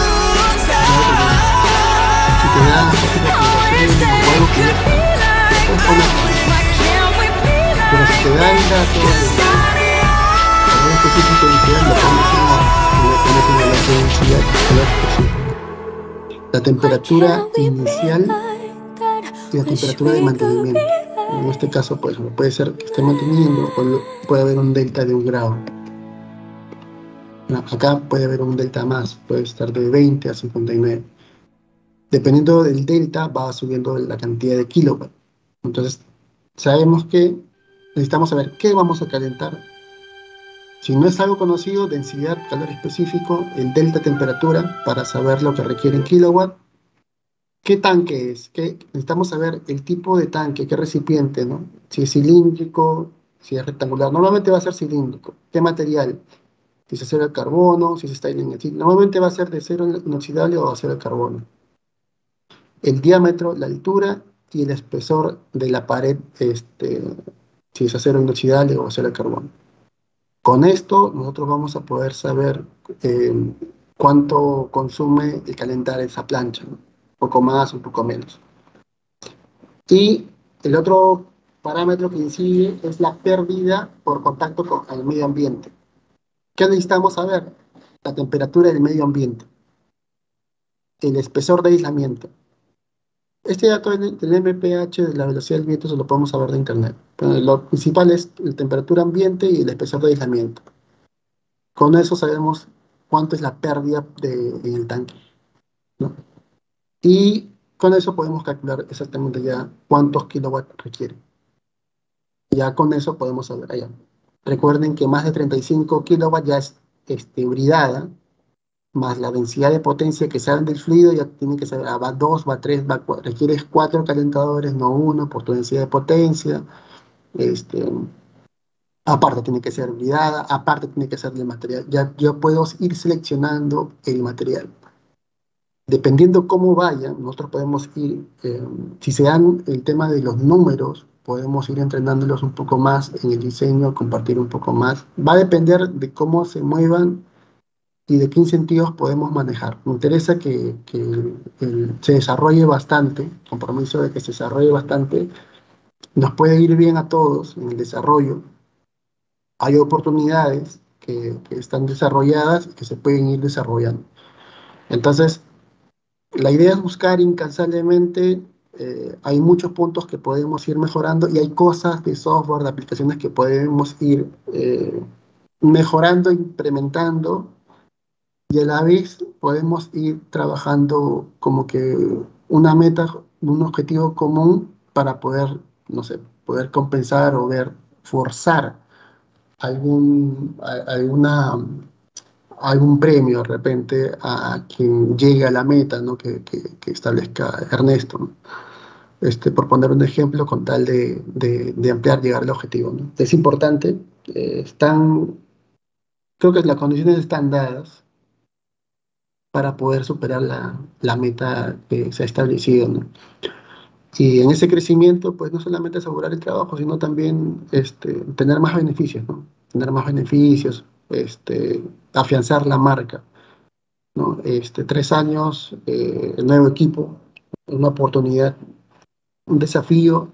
Si te dan las posibles o algo que ya puedes poner. Pero si te da el dato de color específico de densidad, lo pones en la densidad específica. La temperatura inicial y la temperatura de mantenimiento. En este caso, pues, puede ser que esté manteniendo, o puede haber un delta de un grado. Acá puede haber un delta más, puede estar de veinte a cincuenta y nueve. Dependiendo del delta, va subiendo la cantidad de kilowatts. Entonces, sabemos que necesitamos saber qué vamos a calentar. Si no es algo conocido, densidad, calor específico, el delta temperatura, para saber lo que requiere en kilowatt. ¿Qué tanque es? ¿Qué? Necesitamos saber el tipo de tanque, qué recipiente, ¿no? Si es cilíndrico, si es rectangular. Normalmente va a ser cilíndrico. ¿Qué material? Si es acero al carbono, si es stainless steel. Normalmente va a ser de acero inoxidable o acero al carbono. El diámetro, la altura y el espesor de la pared, este, si es acero inoxidable o acero al carbono. Con esto nosotros vamos a poder saber eh, cuánto consume el calentar esa plancha, ¿no? Un poco más, un poco menos. Y el otro parámetro que incide es la pérdida por contacto con el medio ambiente. ¿Qué necesitamos saber? La temperatura del medio ambiente, el espesor de aislamiento. Este dato del M P H, de la velocidad del viento, se lo podemos saber de internet. Pero lo principal es la temperatura ambiente y el espesor de aislamiento. Con eso sabemos cuánto es la pérdida de, en el tanque, ¿no? Y con eso podemos calcular exactamente ya cuántos kilowatts requiere. Ya con eso podemos saber allá. Recuerden que más de treinta y cinco kilowatts ya es este, hibridada, más la densidad de potencia que salen del fluido, ya tienen que saber, ah, va dos, va tres, va cuatro, requieres cuatro calentadores, no uno, por tu densidad de potencia. Este, aparte tiene que ser hibridada, aparte tiene que ser de material. Ya yo puedo ir seleccionando el material. dependiendo cómo vayan, nosotros podemos ir, eh, si se dan el tema de los números, podemos ir entrenándolos un poco más en el diseño, compartir un poco más. Va a depender de cómo se muevan y de qué incentivos podemos manejar. Me interesa que, que el- se desarrolle bastante, compromiso de que se desarrolle bastante, nos puede ir bien a todos en el desarrollo. Hay oportunidades que, que están desarrolladas y que se pueden ir desarrollando. Entonces, la idea es buscar incansablemente, eh, hay muchos puntos que podemos ir mejorando y hay cosas de software, de aplicaciones que podemos ir eh, mejorando, implementando, y a la vez podemos ir trabajando como que una meta, un objetivo común para poder, no sé, poder compensar o ver, forzar algún, a- alguna, algún premio de repente a quien llegue a la meta, ¿no? que, que, que establezca Ernesto, ¿no? Este, por poner un ejemplo, con tal de, de, de ampliar, llegar al objetivo, ¿no? Es importante, eh, están, creo que las condiciones están dadas para poder superar la, la meta que se ha establecido, ¿no? Y en ese crecimiento, pues no solamente asegurar el trabajo, sino también este, tener más beneficios, ¿no? Tener más beneficios, este, afianzar la marca, ¿no? Este, tres años, eh, el nuevo equipo, una oportunidad, un desafío,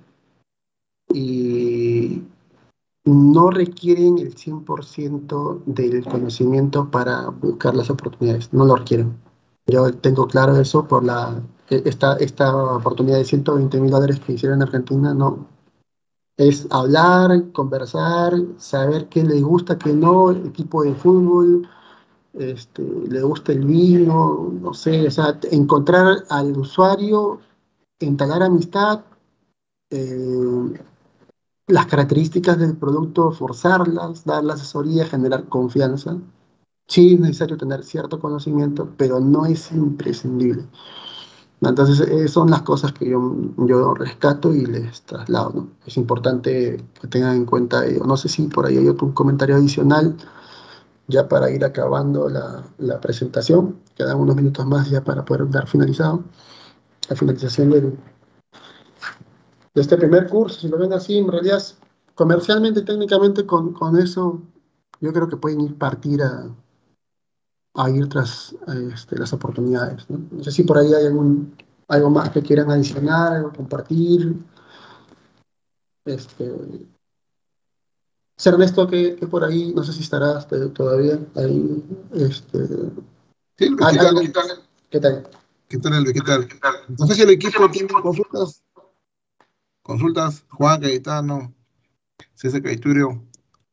y no requieren el cien por ciento del conocimiento para buscar las oportunidades, no lo requieren. Yo tengo claro eso por la, esta, esta oportunidad de ciento veinte mil dólares que hicieron en Argentina, no. Es hablar, conversar, saber qué le gusta, qué no, el equipo de fútbol, este, le gusta el vino, no sé, o sea, encontrar al usuario, entablar amistad, eh, las características del producto, forzarlas, dar la asesoría, generar confianza. Sí es necesario tener cierto conocimiento, pero no es imprescindible. Entonces, eh, son las cosas que yo, yo rescato y les traslado, ¿no? Es importante que tengan en cuenta ello. No sé si por ahí hay otro comentario adicional, ya para ir acabando la, la presentación. Quedan unos minutos más ya para poder dar finalizado. La finalización del, de este primer curso, si lo ven así, en realidad, comercialmente y técnicamente con, con eso, yo creo que pueden ir partir a, a ir tras este, las oportunidades, ¿no? No sé si por ahí hay algún, algo más que quieran adicionar, algo compartir. Este, Ser Ernesto, que, que por ahí, no sé si estarás eh, todavía ahí. Este, Sí, Luis, ¿hay ¿qué tal? algo? ¿Qué tal? ¿Qué tal, Luis? ¿Qué tal? Entonces, si el equipo tiene consultas, consultas, Juan Cayetano, César Caiturio,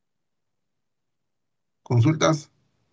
consultas,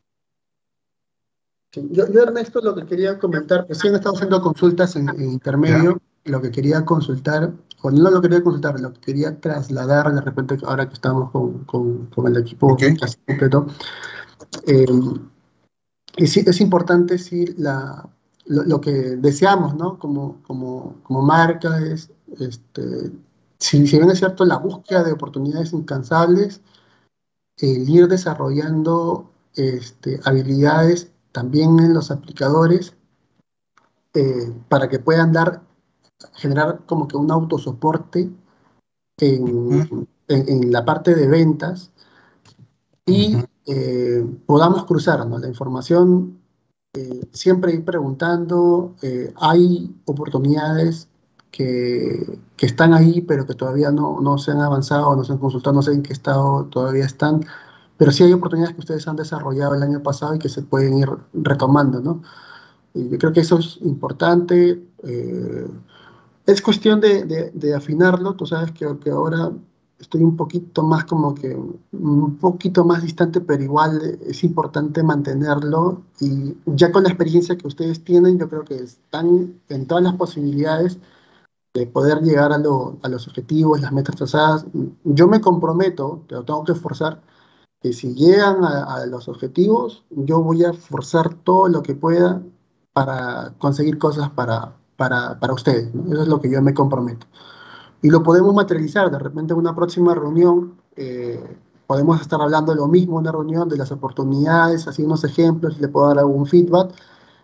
Sí, Yo, yo, Ernesto, lo que quería comentar, recién he estado haciendo consultas en, en ¿ya? intermedio, lo que quería consultar, o no lo quería consultar, lo que quería trasladar de repente, ahora que estamos con, con, con el equipo Ok. casi completo, eh, y sí, es importante, sí, la, lo, lo que deseamos, ¿no? Como, como, como marca es, este, si, si bien es cierto, la búsqueda de oportunidades incansables, el ir desarrollando este, habilidades también en los aplicadores, eh, para que puedan dar, generar como que un autosoporte en, Ujú, en, en la parte de ventas, y ujú, eh, podamos cruzar, ¿no? La información, siempre ir preguntando. Eh, hay oportunidades que, que están ahí, pero que todavía no, no se han avanzado, no se han consultado, no sé en qué estado todavía están, pero sí hay oportunidades que ustedes han desarrollado el año pasado y que se pueden ir retomando, ¿no? Y yo creo que eso es importante. Eh, es cuestión de, de, de afinarlo. Tú sabes que, que ahora estoy un poquito más como que un poquito más distante, pero igual es importante mantenerlo. Y ya con la experiencia que ustedes tienen, yo creo que están en todas las posibilidades de poder llegar a, lo, a los objetivos, las metas trazadas. Yo me comprometo, pero tengo que forzar, que si llegan a, a los objetivos, yo voy a forzar todo lo que pueda para conseguir cosas para, para, para ustedes, ¿no? Eso es lo que yo me comprometo. Y lo podemos materializar de repente en una próxima reunión. Eh, podemos estar hablando de lo mismo en una reunión, de las oportunidades, así unos ejemplos, y le puedo dar algún feedback.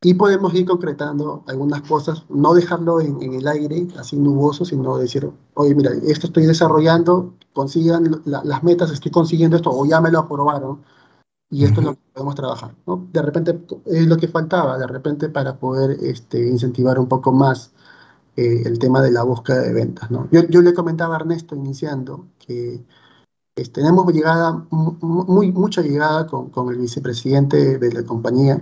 y podemos ir concretando algunas cosas, no dejarlo en, en el aire, así nuboso, sino decir, oye, mira, esto estoy desarrollando, consigan la, las metas, estoy consiguiendo esto, o ya me lo aprobaron, y esto uh-huh. es lo que podemos trabajar, ¿no? De repente es lo que faltaba, de repente para poder este, incentivar un poco más eh, el tema de la búsqueda de ventas, ¿no? Yo, yo le comentaba a Ernesto iniciando que este, tenemos llegada, muy, mucha llegada con, con el vicepresidente de la compañía,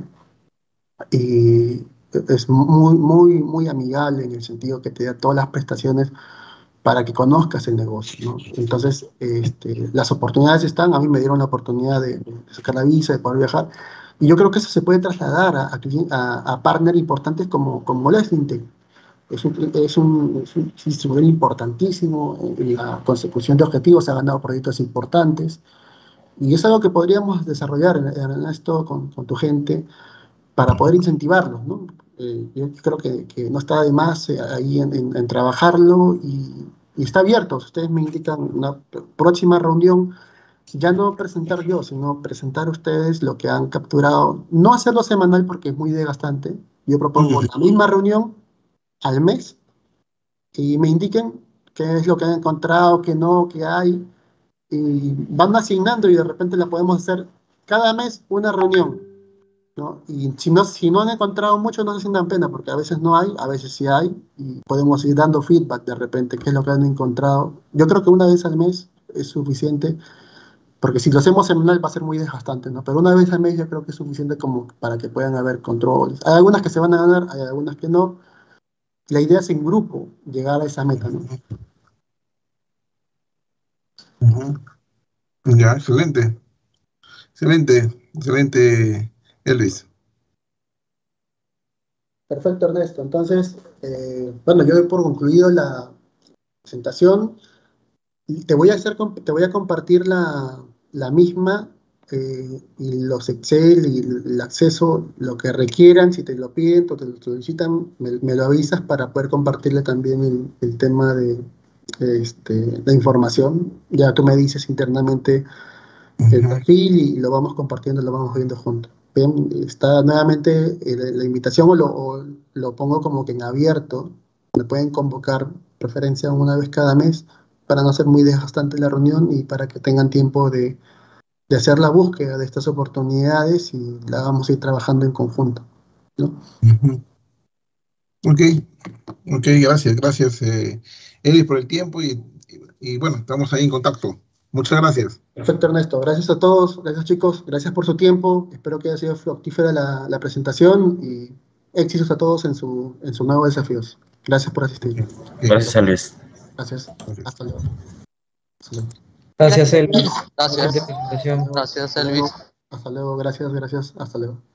y es muy, muy, muy amigable en el sentido que te da todas las prestaciones para que conozcas el negocio, ¿no? Entonces, este, las oportunidades están, a mí me dieron la oportunidad de, de sacar la visa, de poder viajar, y yo creo que eso se puede trasladar a, a, a partners importantes como, como Leslintech. Es un, es, un, es un distribuidor importantísimo en la consecución de objetivos, ha ganado proyectos importantes, y es algo que podríamos desarrollar en, en esto con, con tu gente, para poder incentivarlos, ¿no? Eh, yo creo que, que no está de más eh, ahí en, en, en trabajarlo y, y está abierto. Si ustedes me indican una próxima reunión, ya no presentar yo, sino presentar ustedes lo que han capturado. No hacerlo semanal porque es muy desgastante. Yo propongo la misma reunión al mes y me indiquen qué es lo que han encontrado, qué no, qué hay. Y van asignando y de repente la podemos hacer cada mes una reunión, ¿no? Y si no, si no han encontrado mucho, no se sientan pena, porque a veces no hay, a veces sí hay, y podemos ir dando feedback de repente, qué es lo que han encontrado. Yo creo que una vez al mes es suficiente, porque si lo hacemos semanal va a ser muy desgastante, ¿no? Pero una vez al mes yo creo que es suficiente como para que puedan haber controles. Hay algunas que se van a ganar, hay algunas que no. La idea es en grupo llegar a esa meta, ¿no? Uh-huh. Ya, excelente. Excelente, excelente, Elvis. Perfecto, Ernesto. Entonces, eh, bueno, yo doy por concluido la presentación. Te voy a, hacer, te voy a compartir la, la misma eh, y los Excel y el acceso, lo que requieran, si te lo piden o te lo solicitan, me, me lo avisas para poder compartirle también el, el tema de este, la información. Ya tú me dices internamente el perfil y lo vamos compartiendo, lo vamos viendo juntos. Bien, está nuevamente eh, la invitación o lo, o lo pongo como que en abierto. Me pueden convocar preferencia una vez cada mes para no ser muy desgastante la reunión y para que tengan tiempo de, de hacer la búsqueda de estas oportunidades y la vamos a ir trabajando en conjunto, ¿no? Uh-huh. Ok, ok, gracias, gracias, eh, Eli, por el tiempo y, y, y bueno, estamos ahí en contacto. Muchas gracias. Perfecto, Ernesto. Gracias a todos, gracias chicos, gracias por su tiempo. Espero que haya sido fructífera la, la presentación y éxitos a todos en su, en sus nuevos desafíos. Gracias por asistir. Okay. Gracias, Elvis. Gracias. Hasta luego. Hasta luego. Gracias, Elvis. Gracias. Gracias, Elvis. Hasta luego. Gracias, gracias. Hasta luego.